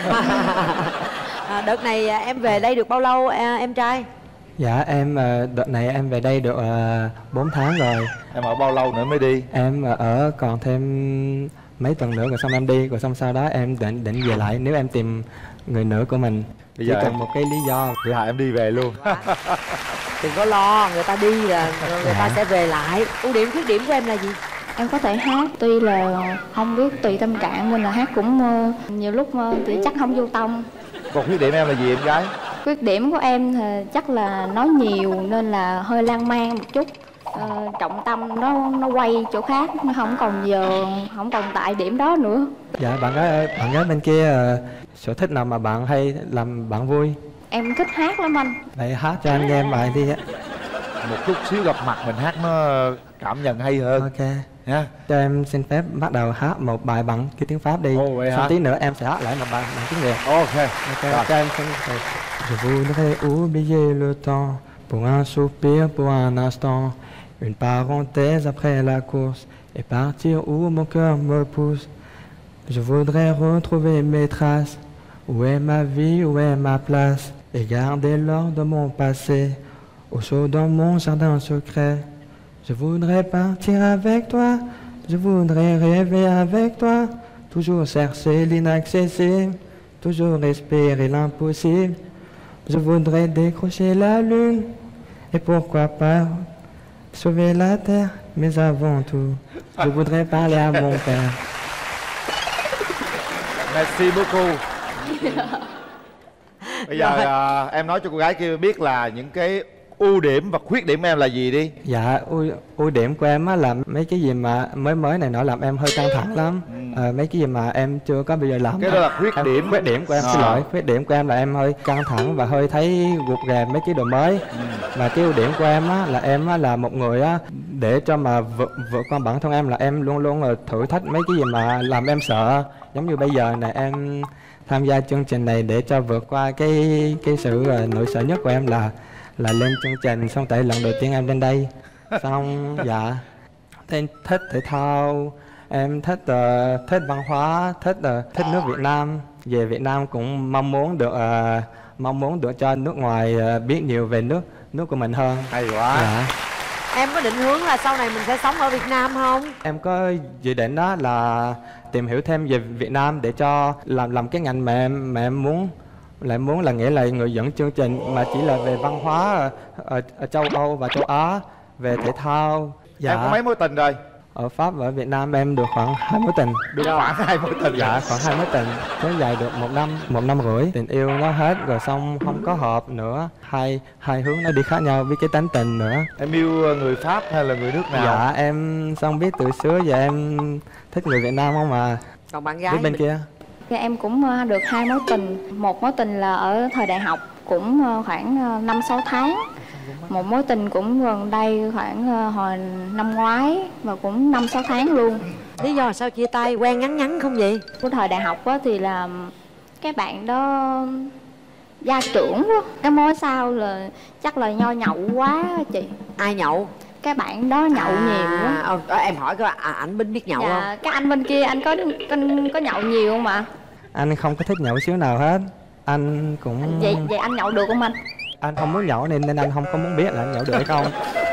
Đợt này em về đây được bao lâu em trai? Dạ em đợt này em về đây được 4 tháng rồi. Em ở bao lâu nữa mới đi? Em ở còn thêm mấy tuần nữa rồi xong em đi, rồi xong sau đó em định về lại nếu em tìm người nữ của mình. Bây giờ chỉ cần một cái lý do thì em đi về luôn. Đừng có lo, người ta đi là người ta sẽ về lại. Ưu điểm khuyết điểm của em là gì? Em có thể hát, tuy là không biết tùy tâm trạng nên là hát cũng nhiều lúc thì chắc không vô tông. Còn khuyết điểm em là gì em gái? Khuyết điểm của em thì chắc là nói nhiều nên là hơi lan man một chút. Trọng tâm nó quay chỗ khác, nó không còn tại điểm đó nữa. Dạ bạn gái bên kia sở thích nào mà bạn hay làm bạn vui? Em thích hát lắm anh. Vậy hát cho anh nghe bài đi. Một chút xíu gặp mặt mình hát nó cảm nhận hay hơn. Ok nha. Cho em xin phép bắt đầu hát một bài bằng cái tiếng Pháp đi. Xong tí nữa em sẽ hát lại một bài bằng tiếng Việt. Ok. Cho em xin phép. Je voudrais oublier le temps pour un soupir, pour un instant, une parenthèse après la course et partir où mon cœur me pousse. Je voudrais retrouver mes traces. Où est ma vie, où est ma place? Et garder l'or de mon passé au chaud dans mon jardin secret. Je voudrais partir avec toi, je voudrais rêver avec toi, toujours chercher l'inaccessible, toujours espérer l'impossible. Je voudrais décrocher la lune et pourquoi pas sauver la terre, mais avant tout, je voudrais parler à mon père. Merci beaucoup. Bây giờ em nói cho cô gái kia biết là những cái ưu điểm và khuyết điểm em là gì đi. Dạ, ưu điểm của em á là mấy cái gì mà mới này nó làm em hơi căng thẳng lắm. Mấy cái gì mà em chưa có bao giờ làm. Cái đó là khuyết điểm. Khuyết điểm của em, xin lỗi. Khuyết điểm của em là em hơi căng thẳng và hơi thấy gục ghè mấy cái đồ mới. Và cái ưu điểm của em á là em á là một người á, để cho mà vượt qua bản thân em là em luôn luôn thử thách mấy cái gì mà làm em sợ. Giống như bây giờ này em tham gia chương trình này để cho vượt qua cái sự nỗi sợ nhất của em là lên chương trình. Xong tại lần đầu tiên em lên đây xong dạ thích thể thao, em thích văn hóa, thích nước Việt Nam. Về Việt Nam cũng mong muốn được cho nước ngoài biết nhiều về nước của mình hơn. Hay quá. Dạ. Em có định hướng là sau này mình sẽ sống ở Việt Nam không? Em có dự định đó là tìm hiểu thêm về Việt Nam để cho làm cái ngành mà em muốn là nghĩa là người dẫn chương trình mà chỉ là về văn hóa ở châu Âu và châu Á, về thể thao. Dạ. Em có mấy mối tình rồi? Ở Pháp và ở Việt Nam em được khoảng 2 mối tình. Được khoảng 2 mối tình. Dạ, khoảng 2 mối tình. Kéo dài được 1 năm rưỡi. Tình yêu nó hết rồi xong không có hợp nữa. Hai hướng nó đi khác nhau với cái tánh tình nữa. Em yêu người Pháp hay là người nước nào? Dạ, em xong biết từ xưa giờ em thích người Việt Nam không mà. Còn bạn gái bên kia? Em cũng được 2 mối tình. Một mối tình là ở thời đại học cũng khoảng 5-6 tháng. Một mối tình cũng gần đây khoảng hồi năm ngoái và cũng 5-6 tháng luôn. Lý do sao chia tay? Quen ngắn không vậy? Của thời đại học thì là cái bạn đó gia trưởng quá. Cái mối sau là chắc là nho nhậu quá chị. Ai nhậu? Cái bạn đó nhậu nhiều quá. Em hỏi coi ảnh biết nhậu không? Cái anh bên kia anh có nhậu nhiều không ạ? Anh không có thích nhậu xíu nào hết. Anh cũng... Vậy anh nhậu được không anh? Anh không muốn nhậu nên anh không có muốn biết là anh nhậu được hay không.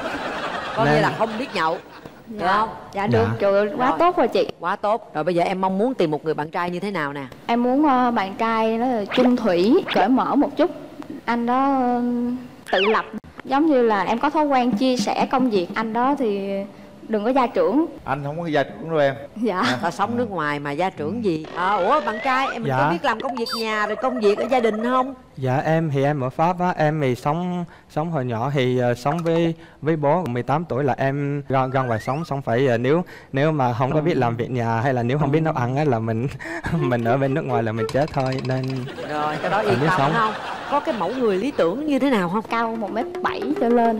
Có nghĩa là không biết nhậu. Được không? Dạ được, trời ơi, quá tốt rồi chị. Quá tốt. Rồi bây giờ em mong muốn tìm một người bạn trai như thế nào nè? Em muốn bạn trai nó là chung thủy, cởi mở một chút. Anh đó tự lập. Giống như là em có thói quen chia sẻ công việc. Anh đó thì đừng có gia trưởng. Anh không có gia trưởng đâu em. Dạ. Ta sống nước ngoài mà gia trưởng gì? Ủa bạn trai em Dạ. có biết làm công việc nhà rồi công việc ở gia đình không? Dạ em thì em ở Pháp á, em thì sống hồi nhỏ thì sống với bố. 18 tuổi là em ra ngoài sống, xong phải nếu mà không có biết làm việc nhà hay là nếu không biết nấu ăn á là mình ở bên nước ngoài là mình chết thôi, nên rồi cái đó yên tâm không? Có cái mẫu người lý tưởng như thế nào không? Cao 1m7 trở lên.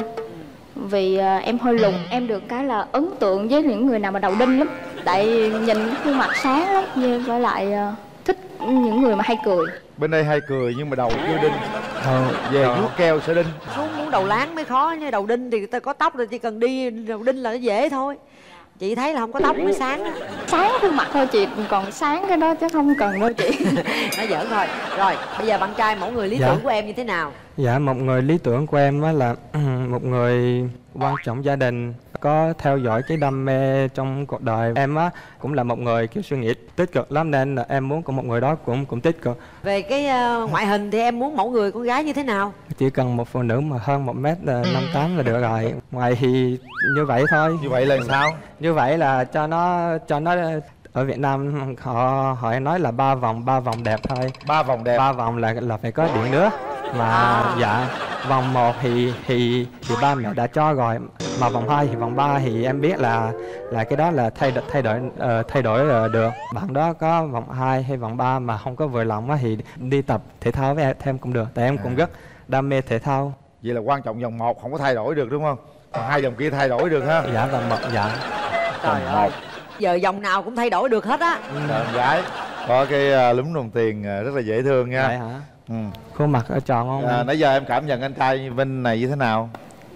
Vì em hơi lùn, em được cái là ấn tượng với những người nào mà đầu đinh lắm. Tại nhìn khuôn mặt sáng lắm, nhưng với lại thích những người mà hay cười. Bên đây hay cười nhưng mà đầu chưa đinh. Về vuốt keo sẽ đinh. Xuống muốn đầu láng mới khó, như đầu đinh thì người ta có tóc rồi chỉ cần đi đầu đinh là nó dễ thôi. Chị thấy là không có tóc mới sáng á. Sáng khuôn mặt thôi chị, còn sáng cái đó chắc không cần đâu chị. Nói giỡn thôi. Rồi bây giờ bạn trai mẫu người lý tưởng của em như thế nào? Dạ, một người lý tưởng của em á là một người quan trọng gia đình, có theo dõi cái đam mê trong cuộc đời. Em á cũng là một người kiểu suy nghĩ tích cực lắm, nên là em muốn có một người đó cũng tích cực. Về cái ngoại hình thì em muốn mẫu người con gái như thế nào? Chỉ cần một phụ nữ mà hơn 1m58 là được rồi. Ngoài thì như vậy thôi. Như vậy là sao? Như vậy là cho nó ở Việt Nam họ nói là 3 vòng đẹp thôi. 3 vòng đẹp. 3 vòng là phải có điện nước. Mà dạ, vòng 1 thì ba mẹ đã cho rồi, mà vòng 2 thì vòng 3 thì em biết là cái đó là thay đổi được. Bạn đó có vòng 2 hay vòng 3 mà không có vừa lòng á thì đi tập thể thao với em cũng được, tại em cũng rất đam mê thể thao. Vậy là quan trọng vòng 1 không có thay đổi được đúng không? Còn 2 vòng kia thay đổi được ha? Dạ, vòng 1 dạ. Trời ơi, giờ vòng nào cũng thay đổi được hết á. Em gái có cái lúm đồng tiền rất là dễ thương nha. Vậy hả? Khuôn mặt ở tròn không? Nãy giờ em cảm nhận anh trai Vinh này như thế nào?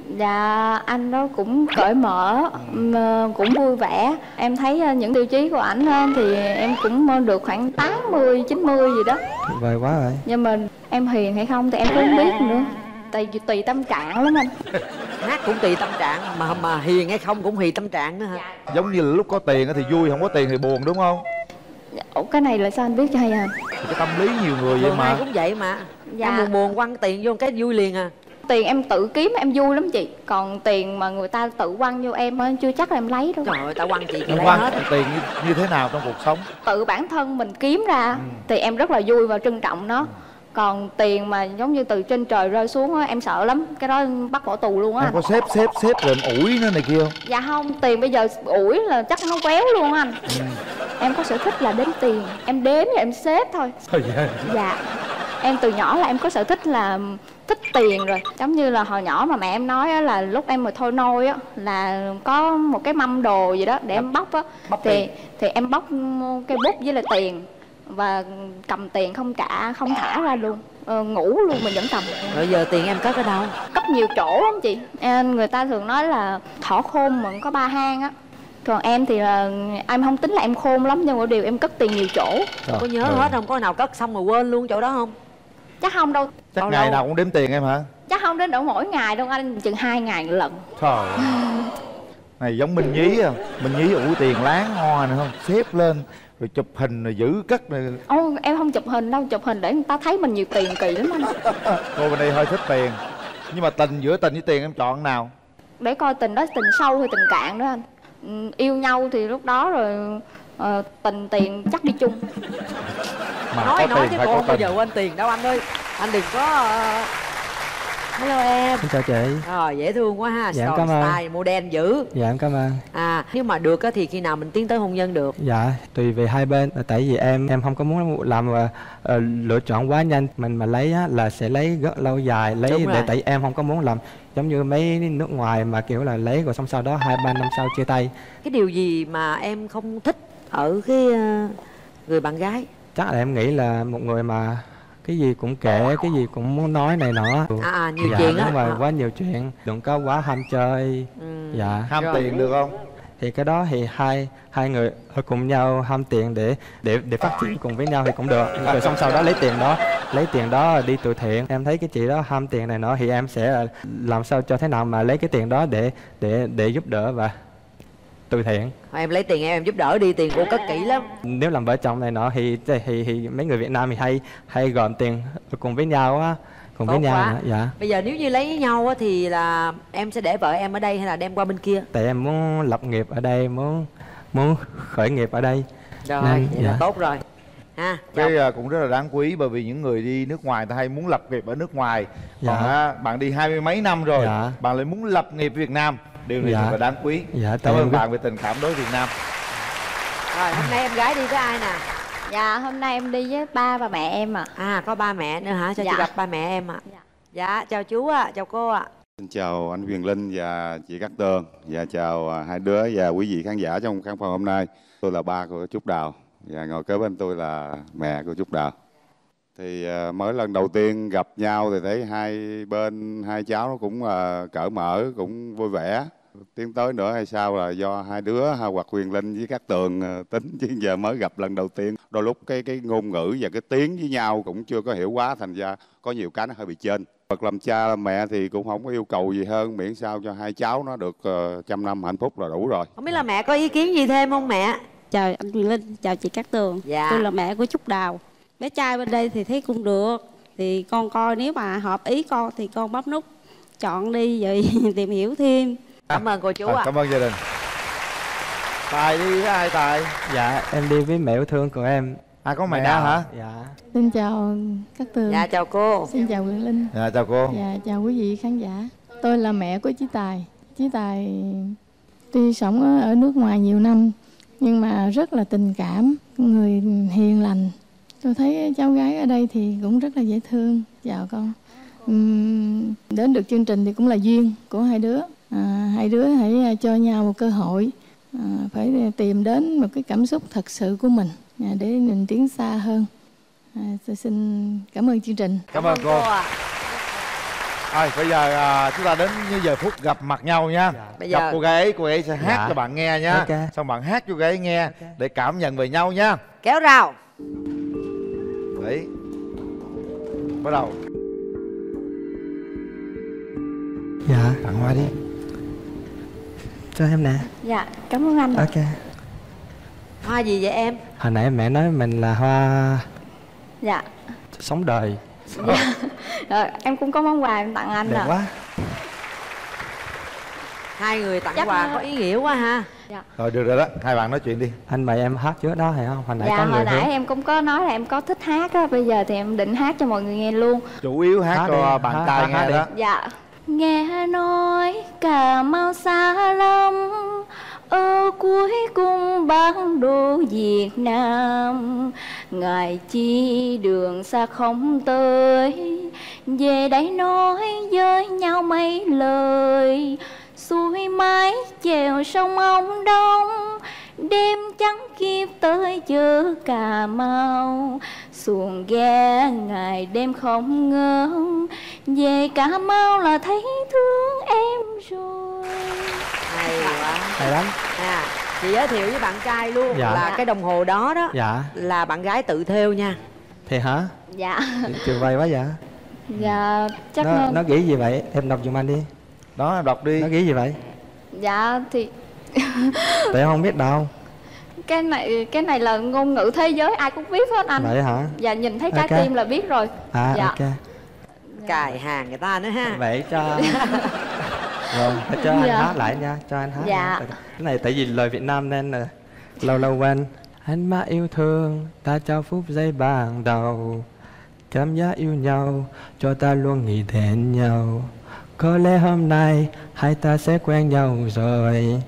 Dạ, anh đó cũng cởi mở, cũng vui vẻ. Em thấy những tiêu chí của ảnh thì em cũng được khoảng 80, 90 gì đó. Vời quá rồi. Nhưng mà em hiền hay không thì em cũng không biết nữa. Tại vì tùy tâm trạng lắm anh. Hát cũng tùy tâm trạng, mà hiền hay không cũng tùy tâm trạng nữa hả? Dạ. Giống như là lúc có tiền thì vui, không có tiền thì buồn đúng không? Ủa, cái này là sao anh biết cho hay hả? Cái tâm lý nhiều người vậy mà. Ai cũng vậy mà. Dạ. Em buồn quăng tiền vô cái vui liền à. Tiền em tự kiếm em vui lắm chị. Còn tiền mà người ta tự quăng vô em chưa chắc là em lấy đâu. Trời ơi, ta quăng chị lấy quăng hết. Tiền như thế nào trong cuộc sống? Tự bản thân mình kiếm ra thì em rất là vui và trân trọng nó. Còn tiền mà giống như từ trên trời rơi xuống á, em sợ lắm. Cái đó bắt bỏ tù luôn á. Em có xếp rồi em ủi nữa này kia không? Dạ không, tiền bây giờ ủi là chắc nó quéo luôn anh. Em có sở thích là đếm tiền. Em đếm và em xếp thôi. Dạ. Em từ nhỏ là em có sở thích là thích tiền rồi. Giống như là hồi nhỏ mà mẹ em nói á, là lúc em mà thôi nôi á là có một cái mâm đồ gì đó để em bóc á. Thì em bóc cây bút với là tiền. Và cầm tiền không trả, không thả ra luôn. Ngủ luôn mình vẫn cầm. Rồi giờ tiền em cất ở đâu? Cất nhiều chỗ lắm chị. Người ta thường nói là thỏ khôn mà có 3 hang á. Còn em thì là em không tính là em khôn lắm, nhưng mà điều em cất tiền nhiều chỗ. Có nhớ hết không? Có nào cất xong rồi quên luôn chỗ đó không? Chắc không đâu. Chắc ngày nào cũng đếm tiền em hả? Chắc không đến độ mỗi ngày đâu anh, chừng 2 ngày một lần. Trời này giống Minh Nhí à. Minh Nhí ủi tiền láng hoa này không? Xếp lên rồi chụp hình rồi giữ cất này. Em không chụp hình đâu, chụp hình để người ta thấy mình nhiều tiền kỳ lắm anh. Cô bên đây hơi thích tiền. Nhưng mà giữa tình với tiền em chọn nào? Để coi tình đó tình sâu hay tình cạn đó anh. Yêu nhau thì lúc đó rồi tình tiền chắc đi chung. Mà nói chứ cô không bao giờ quên tiền đâu anh ơi. Anh đừng có hello em. Xin chào chị. Dễ thương quá ha. Dạ, cảm ơn. Style modern dữ. Dạ, em cảm ơn. Nếu mà được thì khi nào mình tiến tới hôn nhân được? Dạ, tùy về hai bên. Tại vì em không có muốn làm lựa chọn quá nhanh. Mình mà lấy á, là sẽ lấy rất lâu dài. Lấy để tại em không có muốn làm giống như mấy nước ngoài mà kiểu là lấy rồi xong sau đó 2-3 năm sau chia tay. Cái điều gì mà em không thích ở cái người bạn gái? Chắc là em nghĩ là một người mà cái gì cũng kể, cái gì cũng muốn nói này nọ. Nhiều chuyện á. Đúng rồi, quá nhiều chuyện, đừng có quá ham chơi. Dạ. Ham tiền được không? Thì cái đó thì hai người ở cùng nhau ham tiền để phát triển cùng với nhau thì cũng được. Rồi xong sau đó lấy tiền đó đi từ thiện. Em thấy cái chị đó ham tiền này nọ thì em sẽ làm sao cho thế nào mà lấy cái tiền đó để giúp đỡ và từ thiện. Em lấy tiền em giúp đỡ đi, tiền cô cất kỹ lắm. Nếu làm vợ chồng này nọ thì mấy người Việt Nam thì hay gom tiền cùng với nhau á, cùng với nhau nữa. Dạ. Bây giờ nếu như lấy nhau á thì là em sẽ để vợ em ở đây hay là đem qua bên kia? Tại em muốn lập nghiệp ở đây, muốn khởi nghiệp ở đây. Rồi, vậy là tốt rồi. Cái cũng rất là đáng quý, bởi vì những người đi nước ngoài ta hay muốn lập nghiệp ở nước ngoài. Còn bạn đi 20 mấy năm rồi, bạn lại muốn lập nghiệp Việt Nam. Điều này rất là đáng quý. Cảm ơn bạn về tình cảm đối Việt Nam. Rồi, hôm nay em gái đi với ai nè? Dạ, hôm nay em đi với ba và mẹ em ạ. Có ba mẹ nữa hả? Cho chị gặp ba mẹ em ạ. Dạ, chào chú ạ, chào cô ạ. Xin chào anh Huyền Linh và chị Cát Tường. Và chào hai đứa và quý vị khán giả trong khán phòng hôm nay. Tôi là ba của Trúc Đào và ngồi kế bên tôi là mẹ của Trúc Đào. Thì mới lần đầu tiên gặp nhau thì thấy hai cháu nó cũng cởi mở, cũng vui vẻ. tiến tới nữa hay sao là do hai đứa hoặc Quyền Linh với Cát Tường tính, chứ giờ mới gặp lần đầu tiên. Đôi lúc cái ngôn ngữ và cái tiếng với nhau cũng chưa có hiểu quá, thành ra có nhiều cái nó hơi bị chênh. Bậc làm cha làm mẹ thì cũng không có yêu cầu gì hơn, miễn sao cho hai cháu nó được trăm năm hạnh phúc là đủ rồi. Không biết là mẹ có ý kiến gì thêm không mẹ? Chào anh Quyền Linh, chào chị Cát Tường. Dạ. Tôi là mẹ của Trúc Đào. Bé trai bên đây thì thấy cũng được, thì con coi nếu mà hợp ý con thì con bấm nút chọn đi rồi tìm hiểu thêm. Cảm ơn cô chú ạ. Cảm ơn gia đình. Tài đi với ai Tài? Dạ em đi với mẹ yêu thương của em. À có mẹ hả? Dạ. Xin chào Cát Tường. Dạ chào cô. Xin chào Quyền Linh. Dạ chào cô. Dạ chào quý vị khán giả. Tôi là mẹ của Chí Tài. Chí Tài tuy sống ở nước ngoài nhiều năm nhưng mà rất là tình cảm, người hiền lành. Tôi thấy cháu gái ở đây thì cũng rất là dễ thương. Chào con. Đến được chương trình thì cũng là duyên của hai đứa. Hai đứa hãy cho nhau một cơ hội, phải tìm đến một cái cảm xúc thật sự của mình để mình tiến xa hơn. Tôi xin cảm ơn chương trình. Cảm ơn cô. Rồi bây giờ chúng ta đến như giờ phút gặp mặt nhau nha. Bây giờ... gặp cô ấy sẽ hát cho bạn nghe nha. Xong bạn hát cho cô ấy nghe để cảm nhận về nhau nha. Kéo rào. Đấy. Bắt đầu. Dạ. Tặng hoa đi. Cho em nè. Dạ, cảm ơn anh. Ok. Hoa gì vậy em? Hồi nãy mẹ nói mình là hoa... Dạ. Sống đời. Dạ. Rồi, em cũng có món quà em tặng anh. Đẹp quá. Hai người tặng quà có ý nghĩa quá ha. Dạ. Rồi được rồi đó, hai bạn nói chuyện đi. Anh mời em hát trước đó hay không? Hồi nãy dạ, có người hồi nãy hướng. em cũng có nói là em có thích hát á. Bây giờ thì em định hát cho mọi người nghe luôn. Chủ yếu hát cho đi. bạn trai nghe đó. Dạ. Nghe nói Cà Mau xa lắm, ở cuối cùng bản đồ Việt Nam. Ngài chi đường xa không tới, về đây nói với nhau mấy lời. Xuôi mái chèo sông Ông Đông, đêm trắng kiếp tới chợ Cà Mau. Xuồng ghe ngày đêm không ngơ, về Cà Mau là thấy thương em rồi. Hay quá. Hay lắm. Chị giới thiệu với bạn trai luôn. Dạ. Là cái đồng hồ đó đó. Dạ. Là bạn gái tự thêu nha. Thì hả? Dạ. Trường quay quá vậy. Dạ chắc nó nghĩ gì vậy? Em đọc giùm anh đi. Đó em đọc đi. Nó nghĩ gì vậy? Dạ thì Tại em không biết đâu. Cái này là ngôn ngữ thế giới ai cũng biết hết anh. Vậy hả? Dạ nhìn thấy trái tim là biết rồi. Dạ. Ok. Cài hàng người ta nữa ha. Vậy cho rồi cho anh hát lại nha, cho anh hát. Dạ. Cái này tại vì lời Việt Nam nên là lâu lâu quên. Anh mãi yêu thương ta trao phút giây ban đầu, cảm giác yêu nhau cho ta luôn nghĩ đến nhau. Có lẽ hôm nay hai ta sẽ quen nhau rồi.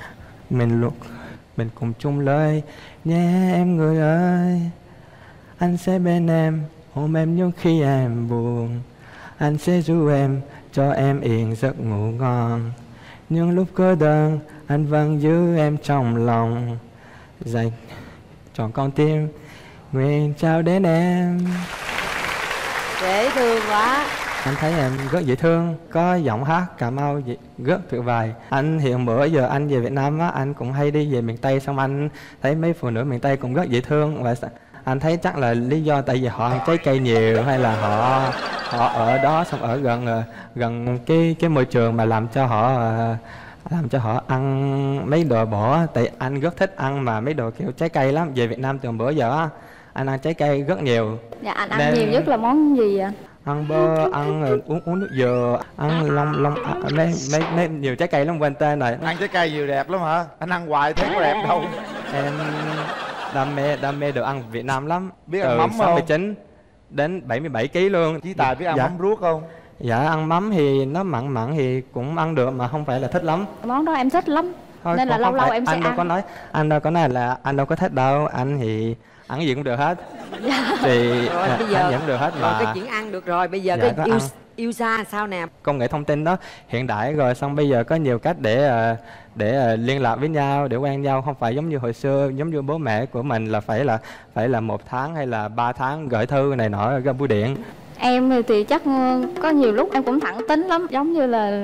Mình cùng chung lời nhé em người ơi. Anh sẽ bên em, ôm em những khi em buồn. Anh sẽ ru em, cho em yên giấc ngủ ngon. Nhưng lúc cô đơn, anh vẫn giữ em trong lòng. Dành trọn con tim, nguyện trao đến em. Dễ thương quá. Anh thấy em rất dễ thương, có giọng hát Cà Mau rất tuyệt vời. Anh hiện bữa giờ anh về Việt Nam á, anh cũng hay đi về miền Tây, xong anh thấy mấy phụ nữ miền Tây cũng rất dễ thương. Và anh thấy chắc là lý do tại vì họ ăn trái cây nhiều, hay là họ ở đó xong ở gần cái môi trường mà làm cho họ ăn mấy đồ bổ. Tại anh rất thích ăn mà mấy đồ kiểu trái cây lắm. Về Việt Nam từ bữa giờ á, anh ăn trái cây rất nhiều. Dạ anh ăn nhiều nhất là món gì ạ? Ăn bơ, ăn uống nước dừa, ăn long mấy nhiều trái cây lắm, quên tên rồi. Ăn trái cây nhiều đẹp lắm hả? Anh ăn hoài thấy có đẹp đâu. Em đam mê đồ ăn Việt Nam lắm. Biết ăn mắm không? Từ 69 đến 77 kg luôn. Chí Tài biết ăn mắm ruốc không? Dạ ăn mắm thì nó mặn thì cũng ăn được mà không phải là thích lắm. Món đó em thích lắm. Thôi, nên là lâu lâu em sẽ ăn. Anh đâu có nói là anh đâu có thích đâu. Anh thì ăn gì cũng được hết. Dạ. Thì rồi, bây giờ anh vẫn được hết mà. Rồi cái chuyện ăn được rồi, bây giờ dạ, cái yêu xa sao nè? Công nghệ thông tin đó hiện đại rồi, xong bây giờ có nhiều cách để liên lạc với nhau, để quen nhau, không phải giống như hồi xưa, giống như bố mẹ của mình là phải là 1 tháng hay là 3 tháng gửi thư này nọ ra bưu điện. Em thì chắc có nhiều lúc em cũng thẳng tính lắm, giống như là tác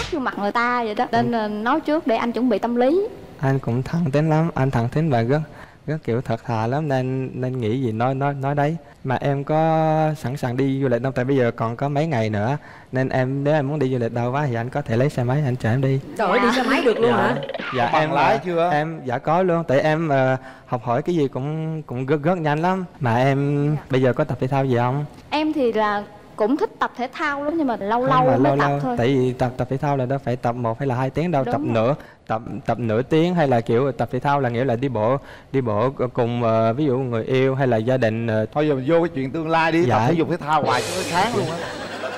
vô mặt người ta vậy đó, nên là nói trước để anh chuẩn bị tâm lý. Anh cũng thẳng tính lắm, anh thẳng tính và rất kiểu thật thà lắm, nên nghĩ gì nói đấy. Mà em có sẵn sàng đi du lịch đâu, tại bây giờ còn có mấy ngày nữa, nên nếu em muốn đi du lịch đâu quá thì anh có thể lấy xe máy anh chở em đi. Trời ơi, đi xe máy được luôn hả? Dạ em lái chưa? Em dạ có luôn, tại em học hỏi cái gì cũng rất nhanh lắm. Mà em bây giờ có tập thể thao gì không? Em thì là cũng thích tập thể thao lắm, nhưng mà lâu mới tập thôi. Tại vì tập thể thao là đâu phải tập 1 hay là 2 tiếng đâu. Đúng tập nửa tiếng, hay là kiểu tập thể thao là nghĩa là đi bộ cùng ví dụ người yêu hay là gia đình. Thôi giờ mình vô cái chuyện tương lai đi. Tập thể dục thể thao hoài cho nó sáng luôn á.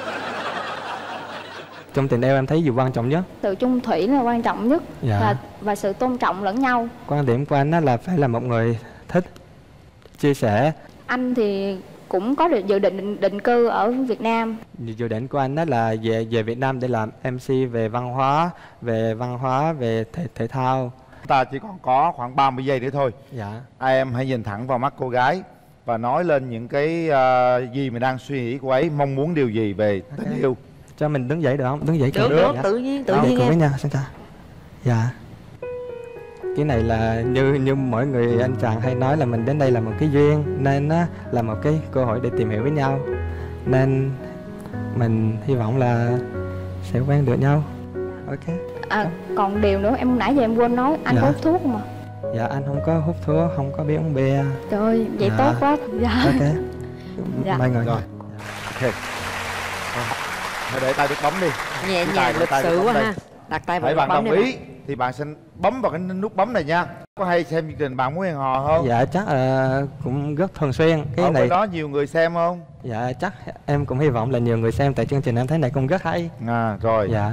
Trong tình yêu em thấy gì quan trọng nhất? Sự chung thủy là quan trọng nhất. Và sự tôn trọng lẫn nhau. Quan điểm của anh là phải là một người thích chia sẻ. Anh thì cũng có được dự định định cư ở Việt Nam. Dự định của anh đó là về Việt Nam để làm MC về văn hóa, về thể thao. Ta chỉ còn có khoảng 30 giây nữa thôi. Dạ. Em hãy nhìn thẳng vào mắt cô gái và nói lên những cái gì mình đang suy nghĩ cô ấy mong muốn điều gì về tình yêu. Cho mình đứng dậy được không? Đứng dậy được, tự nhiên em. Nha, xin chào. Dạ. Cái này là như mỗi người anh chàng hay nói là mình đến đây là một cái duyên, nên nó là một cái cơ hội để tìm hiểu với nhau, nên mình hy vọng là sẽ quen được nhau. Ok. Còn điều nữa em nãy giờ em quên nói, anh có hút thuốc không ạ? Dạ anh không có hút thuốc, không có biết uống bia. Trời ơi, vậy tốt quá. Dạ. Ok. Dạ. Mai ngồi. Rồi. Ok. Hãy để tay được bấm đi. Nhẹ nhàng lịch sự quá ha. Đặt tay vào nút bấm. Bạn đồng ý đi. Thì bạn sẽ bấm vào cái nút bấm này nha. Có hay xem chương trình Bạn Muốn Hẹn Hò không? Dạ chắc cũng rất thường xuyên. Cái này đó nhiều người xem không? Dạ chắc em cũng hy vọng là nhiều người xem, tại chương trình em thấy này cũng rất hay. Rồi. Dạ.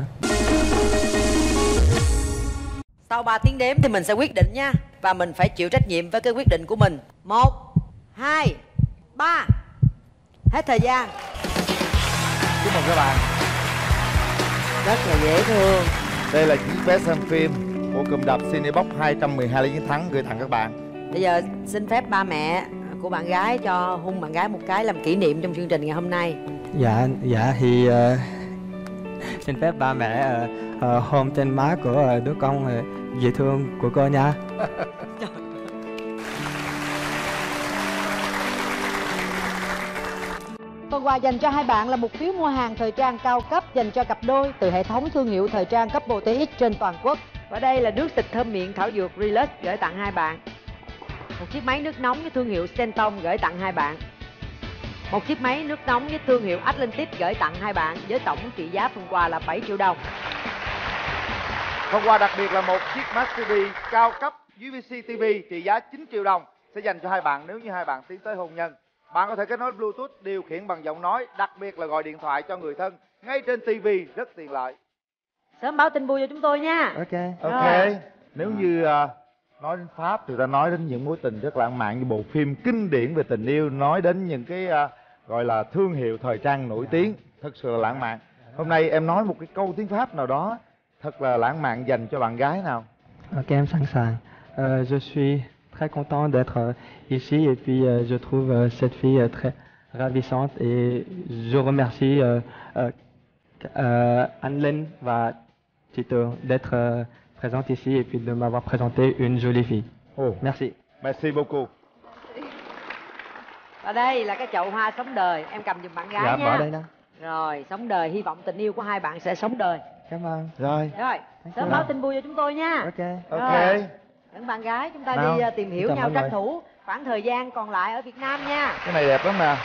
Sau 3 tiếng đếm thì mình sẽ quyết định nha. Và mình phải chịu trách nhiệm với cái quyết định của mình. 1, 2, 3. Hết thời gian. Chúc mừng các bạn. Rất là dễ thương. Đây là chiếc vé xem phim của cụm đạp Cinebox 212 lý chiến thắng gửi tặng các bạn. Bây giờ xin phép ba mẹ của bạn gái cho hôn bạn gái một cái làm kỷ niệm trong chương trình ngày hôm nay. Dạ thì xin phép ba mẹ hôn trên má của đứa con dễ thương của cô nha. Phần quà dành cho hai bạn là một phiếu mua hàng thời trang cao cấp dành cho cặp đôi từ hệ thống thương hiệu thời trang Couple TX trên toàn quốc. Và đây là nước xịt thơm miệng thảo dược Relax gửi tặng hai bạn. Một chiếc máy nước nóng với thương hiệu Senton gửi tặng hai bạn. Một chiếc máy nước nóng với thương hiệu Atlantic gửi tặng hai bạn với tổng trị giá phần quà là 7 triệu đồng. Phần quà đặc biệt là một chiếc Smart TV cao cấp UVC TV trị giá 9 triệu đồng sẽ dành cho hai bạn nếu như hai bạn tiến tới hôn nhân. Bạn có thể kết nối Bluetooth điều khiển bằng giọng nói, đặc biệt là gọi điện thoại cho người thân ngay trên TV, rất tiện lợi. Sớm báo tin vui cho chúng tôi nha. Ok. Nếu như nói đến Pháp thì ta nói đến những mối tình rất lãng mạn như bộ phim kinh điển về tình yêu, nói đến những cái gọi là thương hiệu thời trang nổi tiếng, thật sự là lãng mạn. Hôm nay em nói một cái câu tiếng Pháp nào đó thật là lãng mạn dành cho bạn gái nào. Ok, em sẵn sàng. Je suis très content d'être ici et puis je trouve cette fille très ravissante et je remercie Anh Linh và chị Tường d'être présente ici et puis de m'avoir présenté une jolie fille. Merci. Merci beaucoup. Và đây là cái chậu hoa sống đời, em cầm giùm bạn gái nha. Bỏ đây đó. Rồi, sống đời, hy vọng tình yêu của hai bạn sẽ sống đời. Cảm ơn. Rồi. Sớm báo tin vui cho chúng tôi nha. Ok. Những bạn gái chúng ta đi tìm hiểu nhau, tranh thủ khoảng thời gian còn lại ở Việt Nam nha. Cái này đẹp lắm nè.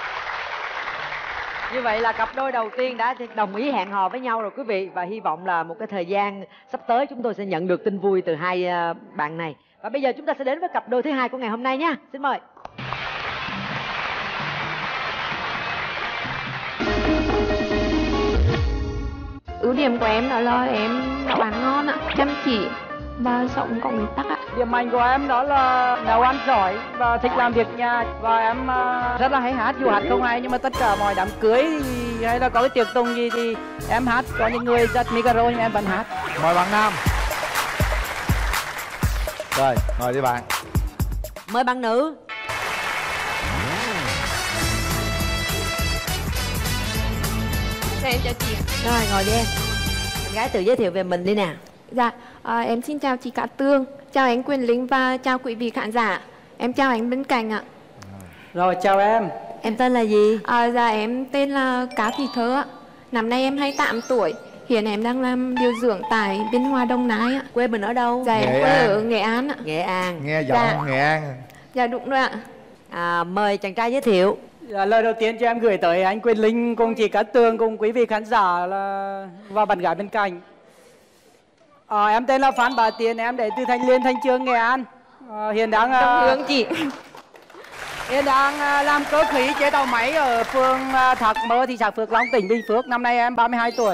Như vậy là cặp đôi đầu tiên đã đồng ý hẹn hò với nhau rồi quý vị. Và hy vọng là một cái thời gian sắp tới chúng tôi sẽ nhận được tin vui từ hai bạn này. Và bây giờ chúng ta sẽ đến với cặp đôi thứ hai của ngày hôm nay nha. Xin mời. Ưu điểm của em đó là em nấu ăn ngon ạ, chăm chỉ và sống có nguyên tắc ạ. Điểm mạnh của em đó là nấu ăn giỏi và thích làm việc nhà, và em rất là hay hát, dù hát không hay nhưng mà tất cả mọi đám cưới hay là có cái tiệc tùng gì thì em hát, có những người giật micro nhưng em vẫn hát. Mời bạn nam. Rồi, mời đi bạn. Mời bạn nữ. Em chào chị. Rồi, ngồi đi em. Bạn gái tự giới thiệu về mình đi nè. Dạ, em xin chào chị Cát Tường, chào anh Quyền Linh và chào quý vị khán giả. Em chào anh bên cạnh ạ. Rồi, chào em. Em tên là gì? Dạ, em tên là Cá Thị Thơ ạ. Năm nay em 28 tuổi. Hiện em đang làm điều dưỡng tại Biên Hòa, Đồng Nai ạ. Quê mình ở đâu? Dạ, em quê ở Nghệ An ạ. Nghệ An. Nghe giọng Dạ. Nghệ An. Dạ, đúng rồi ạ. Mời chàng trai giới thiệu. Dạ, lời đầu tiên cho em gửi tới anh Quyền Linh cùng chị Cát Tường cùng quý vị khán giả và bạn gái bên cạnh. Em tên là Phan Bá Tiến, em đến từ Thanh Liên, Thanh Chương, Nghệ An. Hiện đang hướng chị. Hiện đang làm cơ khí chế tạo máy ở phường Thác Mơ, thị xã Phước Long, tỉnh Bình Phước. Năm nay em 32 tuổi.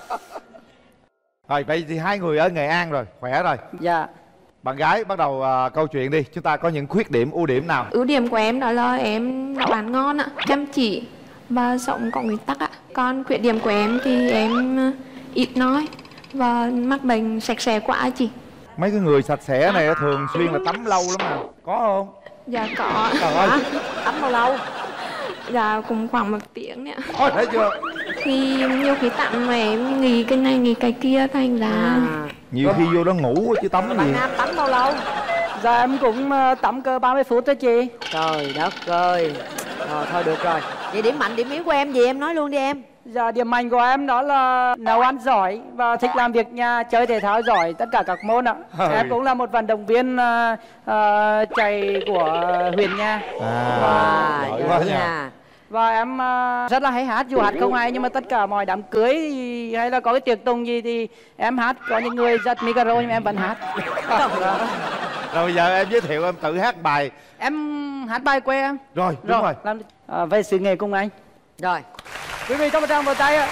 Rồi, vậy thì hai người ở Nghệ An rồi, khỏe rồi. Dạ. Bạn gái bắt đầu câu chuyện đi. Chúng ta có những khuyết điểm, ưu điểm nào? Ưu điểm của em đó là em nấu ăn ngon ạ, chăm chỉ và sống có nguyên tắc ạ. Còn khuyết điểm của em thì em ít nói và mắc bệnh sạch sẽ quá chị. Mấy cái người sạch sẽ này thường xuyên là tắm lâu lắm mà. Có không? Dạ có. Trời ơi, tắm bao lâu? Dạ cũng khoảng 1 tiếng ạ. Ôi, thấy chưa? Thì nhiều khi tắm mà em nghỉ cái này nghỉ cái kia thành ra nhiều khi vô đó ngủ chứ tắm cái gì. Bạn Nam tắm bao lâu? Dạ em cũng tắm cơ 30 phút đó chị. Trời đất ơi. Rồi thôi được rồi. Vậy điểm mạnh điểm yếu của em gì em nói luôn đi em. Dạ, điểm mạnh của em đó là nấu ăn giỏi và thích làm việc nhà, chơi thể thao giỏi, tất cả các môn ạ. Em cũng là một vận động viên chạy của huyện nhà. Giỏi quá nha. Và em rất là hay hát, dù hát không hay nhưng mà tất cả mọi đám cưới hay là có cái tiệc tùng gì thì em hát. Có những người giật micro nhưng em vẫn hát. Rồi bây giờ em giới thiệu em tự hát bài. Em hát bài quê em. Rồi, đúng rồi. Về sự nghề cùng anh. Rồi. Quý vị cho một tràng vỗ tay ạ.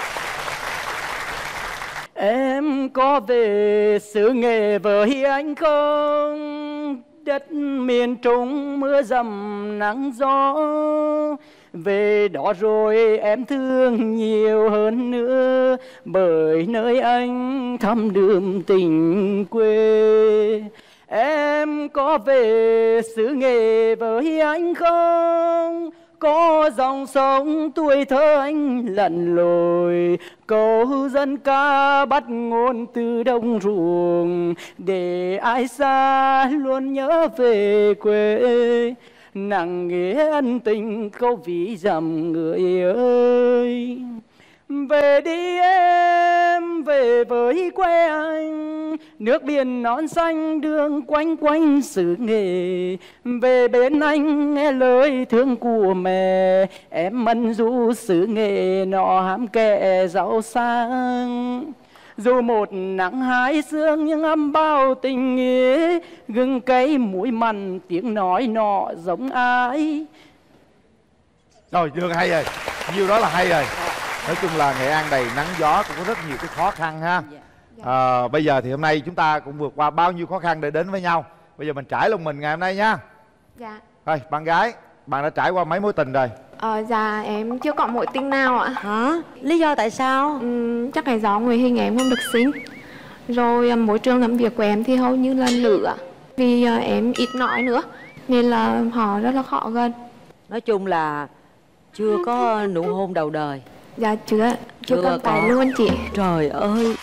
Em có về xứ nghề với anh không? Đất miền Trung mưa dầm nắng gió. Về đó rồi em thương nhiều hơn nữa, bởi nơi anh thăm đượm tình quê. Em có về xứ nghề với anh không? Có dòng sông tuổi thơ anh lặn lội, câu dân ca bắt ngôn từ đồng ruộng, để ai xa luôn nhớ về quê. Nặng nghĩa ân tình câu ví dặm người ơi. Về đi em, về với quê anh, nước biển non xanh đường quanh quanh xứ nghề. Về bên anh nghe lời thương của mẹ, em mân du xứ nghề nọ hám kẻ giàu sang. Dù một nắng hai sương nhưng âm bao tình nghĩa, gừng cây mũi mặn tiếng nói nọ giống ai. Rồi, được, hay rồi. Nhiều đó là hay rồi. Nói chung là Nghệ An đầy nắng gió, cũng có rất nhiều cái khó khăn ha. Bây giờ thì hôm nay chúng ta cũng vượt qua bao nhiêu khó khăn để đến với nhau. Bây giờ mình trải lòng mình ngày hôm nay nha. Dạ. Thôi, bạn gái, bạn đã trải qua mấy mối tình rồi? Dạ em chưa có mối tình nào ạ. Hả? Lý do tại sao? Chắc là do ngoại hình em không được xinh. Rồi môi trường làm việc của em thì hầu như là nữ ạ. Vì em ít nói nữa nên là họ rất là khó gần. Nói chung là chưa có nụ hôn đầu đời. Dạ chưa có tài luôn chị. Trời ơi.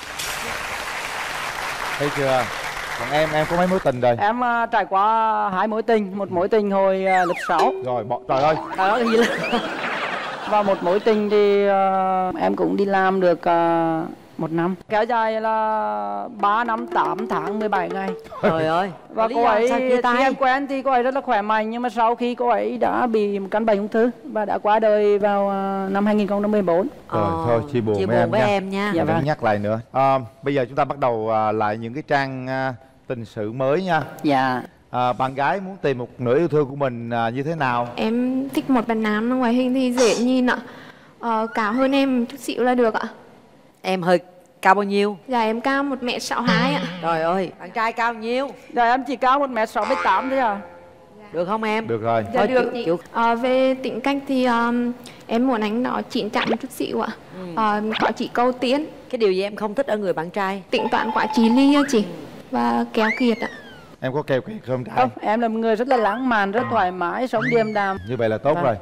Thấy chưa? Còn em có mấy mối tình rồi? Em trải qua 2 mối tình. Một mối tình hồi lớp 6. Rồi, trời ơi. Trời ơi, gì là... Và một mối tình thì em cũng đi làm được 1 năm. Kéo dài là 3 năm 8 tháng 17 ngày. Trời ơi. Và cô ấy khi em quen thì cô ấy rất là khỏe mạnh, nhưng mà sau khi cô ấy đã bị một căn bệnh ung thư và đã qua đời vào năm 2014. Rồi thôi, chia buồn với em nha. Dạ Đừng nhắc lại nữa. Bây giờ chúng ta bắt đầu lại những cái trang tình sự mới nha. Dạ. Bạn gái muốn tìm một nửa yêu thương của mình như thế nào? Em thích một bạn nam ngoại hình thì dễ nhìn ạ. Cao hơn em chút xíu là được ạ. Em hơi cao bao nhiêu? Dạ em cao 1m62 ạ. Trời ơi, bạn trai cao nhiêu? Dạ em chỉ cao 1m68 thôi à. Được không em? Được rồi. Dạ được chị. Về tính cách thì em muốn anh nó chín chắn một chút xíu ạ. Có chỉ câu tiến. Cái điều gì em không thích ở người bạn trai? Tính toán quá trí ly á chị. Và keo kiệt ạ. Em có keo kiệt không trai? Không, em là một người rất là lãng mạn, rất thoải mái, sống điềm đạm. Như vậy là tốt rồi.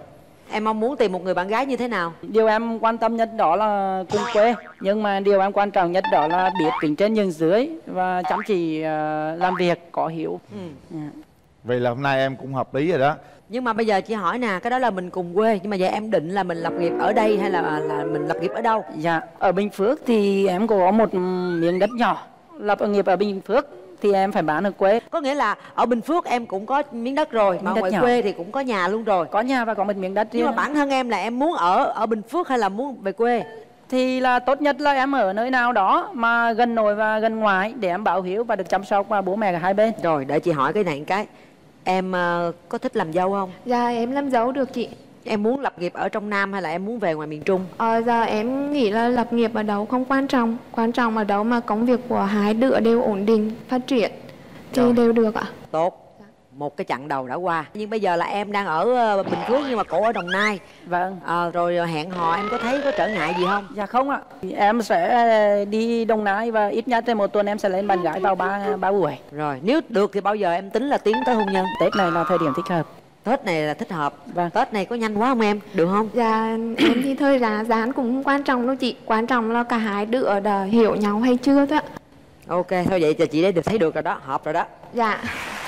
Em mong muốn tìm một người bạn gái như thế nào? Điều em quan tâm nhất đó là cùng quê, nhưng mà điều em quan trọng nhất đó là biết kính trên nhường dưới và chăm chỉ làm việc, có hiểu. Vậy là hôm nay em cũng hợp lý rồi đó. Nhưng mà bây giờ chị hỏi nè, cái đó là mình cùng quê, nhưng mà vậy em định là mình lập nghiệp ở đây hay là mình lập nghiệp ở đâu? Dạ, ở Bình Phước thì em có một miếng đất nhỏ. Lập nghiệp ở Bình Phước thì em phải bán ở quê. Có nghĩa là ở Bình Phước em cũng có miếng đất rồi, mà ngoài quê thì cũng có nhà luôn rồi. Có nhà và có một miếng đất riêng. Nhưng mà bản thân em là em muốn ở Bình Phước hay là muốn về quê? Thì là tốt nhất là em ở nơi nào đó mà gần nội và gần ngoài để em báo hiếu và được chăm sóc bố mẹ cả hai bên. Rồi, để chị hỏi cái này một cái. Em có thích làm dâu không? Dạ em làm dâu được chị. Em muốn lập nghiệp ở trong Nam hay là em muốn về ngoài miền Trung? Dạ em nghĩ là lập nghiệp ở đâu không quan trọng. Quan trọng ở đâu mà công việc của hai đứa đều ổn định, phát triển thì rồi, đều được ạ. Tốt. Một cái chặng đầu đã qua. Nhưng bây giờ là em đang ở Bình Phước nhưng mà cổ ở Đồng Nai. Vâng. Rồi hẹn hò em có thấy có trở ngại gì không? Dạ không ạ. Em sẽ đi Đồng Nai và ít nhất một tuần em sẽ lên bạn gái vào 3 buổi. Rồi nếu được thì bao giờ em tính là tiến tới hôn nhân? Tết này là thời điểm thích hợp. Tết này là thích hợp. Vâng. Tết này có nhanh quá không em? Được không? Dạ em thì thời gian cũng không quan trọng đâu chị. Quan trọng là cả hai đứa đã hiểu nhau hay chưa thôi ạ. Ok, thôi vậy chị để được thấy được rồi đó, hợp rồi đó. Dạ.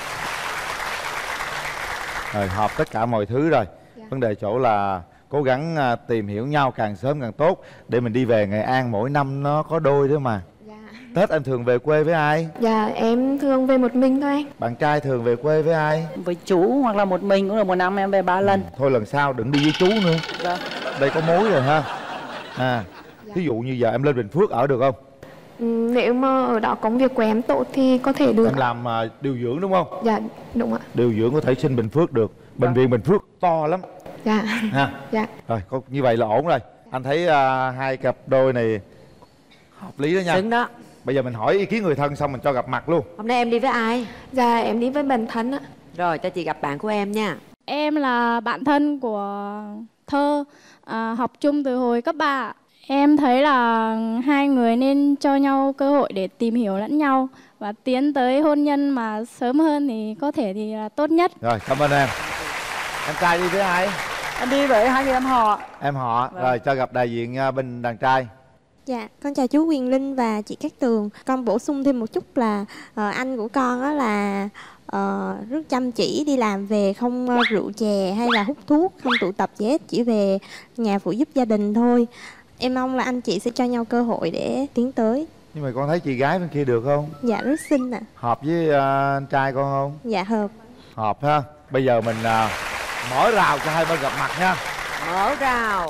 Rồi, hợp tất cả mọi thứ rồi. Vấn đề chỗ là cố gắng tìm hiểu nhau càng sớm càng tốt để mình đi về Nghệ An mỗi năm nó có đôi đó mà. Tết em thường về quê với ai? Dạ em thường về một mình thôi anh. Bạn trai thường về quê với ai? Với chú hoặc là một mình, cũng là một năm em về 3 lần. Thôi lần sau đừng đi với chú nữa. Dạ. Đây có mối rồi ha. Ví dụ như giờ em lên Bình Phước ở được không? Nếu mà ở đó công việc của em tốt thì có thể được. Em làm điều dưỡng đúng không? Dạ đúng ạ. Điều dưỡng có thể sinh Bình Phước được. Bệnh viện Bình Phước to lắm. Dạ. Ha. Dạ. Rồi như vậy là ổn rồi. Anh thấy hai cặp đôi này hợp lý đó nha. Xứng đó. Bây giờ mình hỏi ý kiến người thân xong mình cho gặp mặt luôn. Hôm nay em đi với ai? Dạ em đi với bạn thân ạ. Rồi cho chị gặp bạn của em nha. Em là bạn thân của Thơ, học chung từ hồi cấp 3. Em thấy là hai người nên cho nhau cơ hội để tìm hiểu lẫn nhau và tiến tới hôn nhân mà sớm hơn thì có thể thì là tốt nhất. Rồi cảm ơn em. Em trai đi với ai? Em đi với hai người em họ. Em họ. Vâng. Rồi cho gặp đại diện bên đàn trai. Dạ, con chào chú Quyền Linh và chị Cát Tường. Con bổ sung thêm một chút là anh của con á là rất chăm chỉ, đi làm về không rượu chè hay là hút thuốc, không tụ tập gì hết, chỉ về nhà phụ giúp gia đình thôi. Em mong là anh chị sẽ cho nhau cơ hội để tiến tới. Nhưng mà con thấy chị gái bên kia được không? Dạ rất xinh ạ. Hợp với anh trai con không? Dạ hợp. Hợp ha. Bây giờ mình mở rào cho hai bên gặp mặt nha. Mở rào.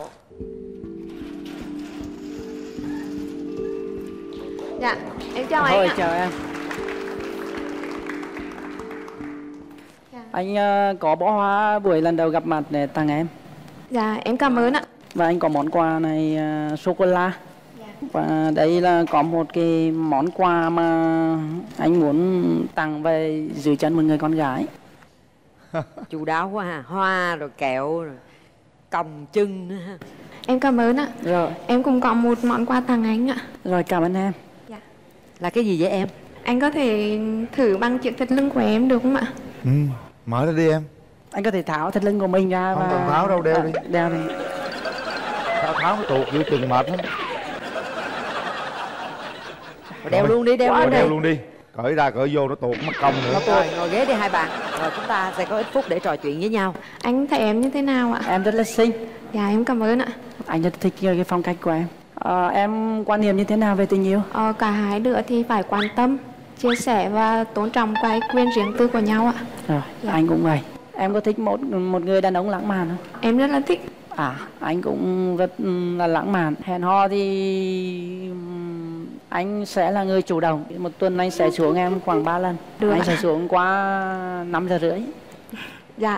Dạ em chào anh ạ. Chào em. Anh có bó hoa buổi lần đầu gặp mặt để tặng em. Dạ em cảm ơn ạ. Và anh có món quà này sô-cô-la. Và đây là có một cái món quà mà anh muốn tặng về dưới chân một người con gái. Chu đáo quá ha. Hoa rồi kẹo rồi còng chân nữa ha. Em cảm ơn ạ. Rồi. Em cũng có một món quà tặng anh ạ. Rồi cảm ơn em. Dạ. Là cái gì vậy em? Anh có thể thử bằng chiếc thắt lưng của em được không ạ? Mở ra đi em. Anh có thể tháo thắt lưng của mình ra. Không cần tháo đâu, đeo đi. Đeo đi. Tháo cái tuột vô chừng mệt lắm. Đeo luôn đi, đeo luôn đi. Đeo luôn đi. Cởi ra cởi vô nó tuột mất công nữa. Rồi ngồi ghế đi hai bạn. Rồi chúng ta sẽ có ít phút để trò chuyện với nhau. Anh thấy em như thế nào ạ? Em rất là xinh. Dạ em cảm ơn ạ. Anh rất thích cái phong cách của em. Em quan niệm như thế nào về tình yêu? Cả hai đứa thì phải quan tâm, chia sẻ và tôn trọng cái quyền riêng tư của nhau ạ. Rồi, dạ. Anh cũng vậy. Em có thích một người đàn ông lãng mạn không? Em rất là thích. Anh cũng rất là lãng mạn. Hẹn hò thì anh sẽ là người chủ động. Một tuần anh sẽ xuống em khoảng 3 lần. Được anh ạ. sẽ xuống qua 5 giờ rưỡi. Dạ.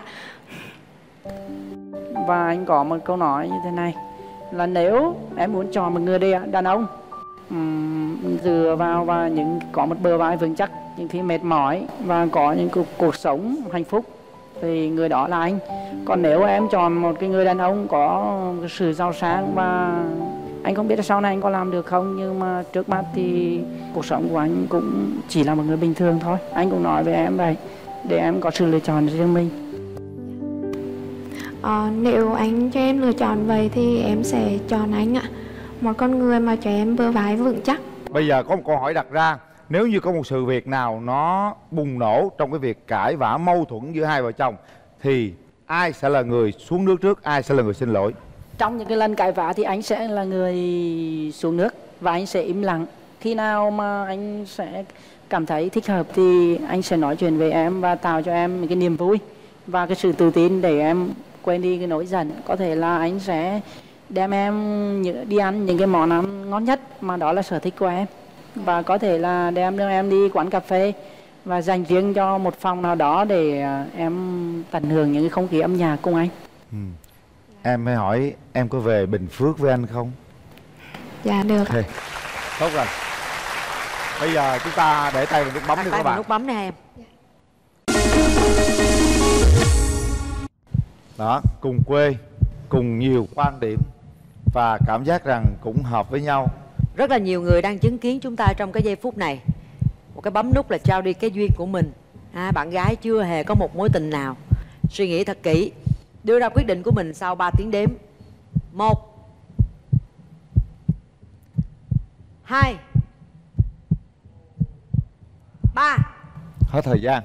Và anh có một câu nói như thế này là nếu em muốn chọn một người đàn ông dựa vào và có một bờ vai vững chắc những khi mệt mỏi và có những cuộc sống hạnh phúc thì người đó là anh. Còn nếu em chọn một cái người đàn ông có sự giàu sang và anh không biết là sau này anh có làm được không, nhưng mà trước mắt thì cuộc sống của anh cũng chỉ là một người bình thường thôi. Anh cũng nói với em vậy để em có sự lựa chọn riêng mình. Nếu anh cho em lựa chọn vậy thì em sẽ chọn anh ạ. Một con người mà cho em bờ vai vững chắc. Bây giờ có một câu hỏi đặt ra. Nếu như có một sự việc nào nó bùng nổ trong cái việc cãi vã mâu thuẫn giữa hai vợ chồng, thì ai sẽ là người xuống nước trước, ai sẽ là người xin lỗi? Trong những cái lần cãi vã thì anh sẽ là người xuống nước và anh sẽ im lặng. Khi nào mà anh sẽ cảm thấy thích hợp thì anh sẽ nói chuyện với em và tạo cho em một cái niềm vui và cái sự tự tin để em quên đi cái nỗi giận. Có thể là anh sẽ đem em đi ăn những cái món ăn ngon nhất mà đó là sở thích của em, và có thể là đem em đi quán cà phê và dành riêng cho một phòng nào đó để em tận hưởng những cái không khí âm nhạc cùng anh. Em hay hỏi em có về Bình Phước với anh không? Dạ được. Okay. Tốt rồi. Bây giờ chúng ta để tay vào nút bấm đi các bạn. Nút bấm nè em. Đó, cùng quê, cùng nhiều quan điểm và cảm giác rằng cũng hợp với nhau. Rất là nhiều người đang chứng kiến chúng ta trong cái giây phút này. Một cái bấm nút là trao đi cái duyên của mình. Bạn gái chưa hề có một mối tình nào. Suy nghĩ thật kỹ, đưa ra quyết định của mình sau 3 tiếng đếm. 1 2 3. Hết thời gian.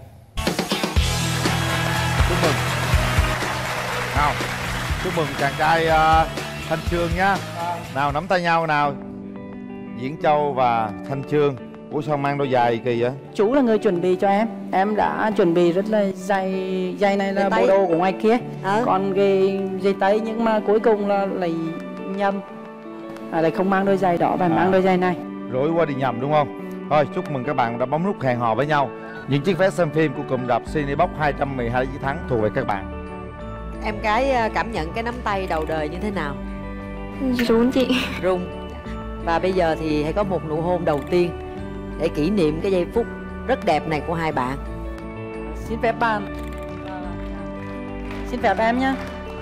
Chúc mừng. Nào, chúc mừng chàng trai Thanh Chương nhá. Nào, nắm tay nhau nào. Diễn Châu và Thanh Chương. Ủa sao mang đôi giày kỳ vậy? Chú là người chuẩn bị cho em. Em đã chuẩn bị rất là giày này là bộ đồ của ngoài kia. Còn cái giày tây nhưng mà cuối cùng là lại nhầm. Lại không mang đôi giày đó và mang đôi giày này. Rối quá đi nhầm đúng không? Thôi chúc mừng các bạn đã bấm nút hẹn hò với nhau. Những chiếc vé xem phim của cụm rạp Cinebox 212 chiến thắng thuộc về các bạn. Em gái cảm nhận cái nắm tay đầu đời như thế nào? Run chị. Run. Và bây giờ thì hãy có một nụ hôn đầu tiên để kỷ niệm cái giây phút rất đẹp này của hai bạn. Xin phép bạn. Xin phép em nhé.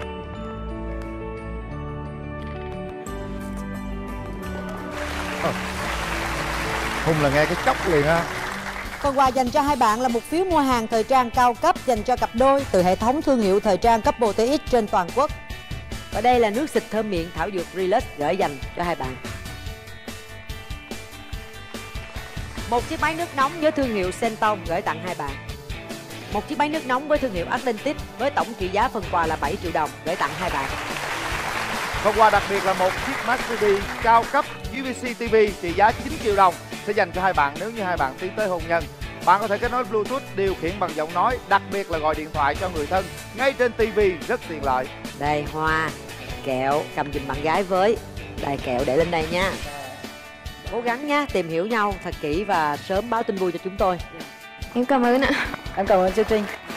Hùng là nghe cái chốc liền á. Phần quà dành cho hai bạn là một phiếu mua hàng thời trang cao cấp dành cho cặp đôi từ hệ thống thương hiệu thời trang Couple TX trên toàn quốc. Và đây là nước xịt thơm miệng thảo dược Relax gửi dành cho hai bạn. Một chiếc máy nước nóng với thương hiệu Senton gửi tặng hai bạn. Một chiếc máy nước nóng với thương hiệu Atlantic với tổng trị giá phần quà là 7 triệu đồng gửi tặng hai bạn. Phần quà đặc biệt là một chiếc Smart TV cao cấp UVC TV trị giá 9 triệu đồng sẽ dành cho hai bạn nếu như hai bạn tiến tới hôn nhân. Bạn có thể kết nối Bluetooth điều khiển bằng giọng nói, đặc biệt là gọi điện thoại cho người thân ngay trên TV rất tiện lợi. Đây hoa, kẹo, cầm giùm bạn gái với. Đây kẹo để lên đây nha. Cố gắng nha, tìm hiểu nhau thật kỹ và sớm báo tin vui cho chúng tôi. Em cảm ơn ạ. Em cảm ơn chương trình.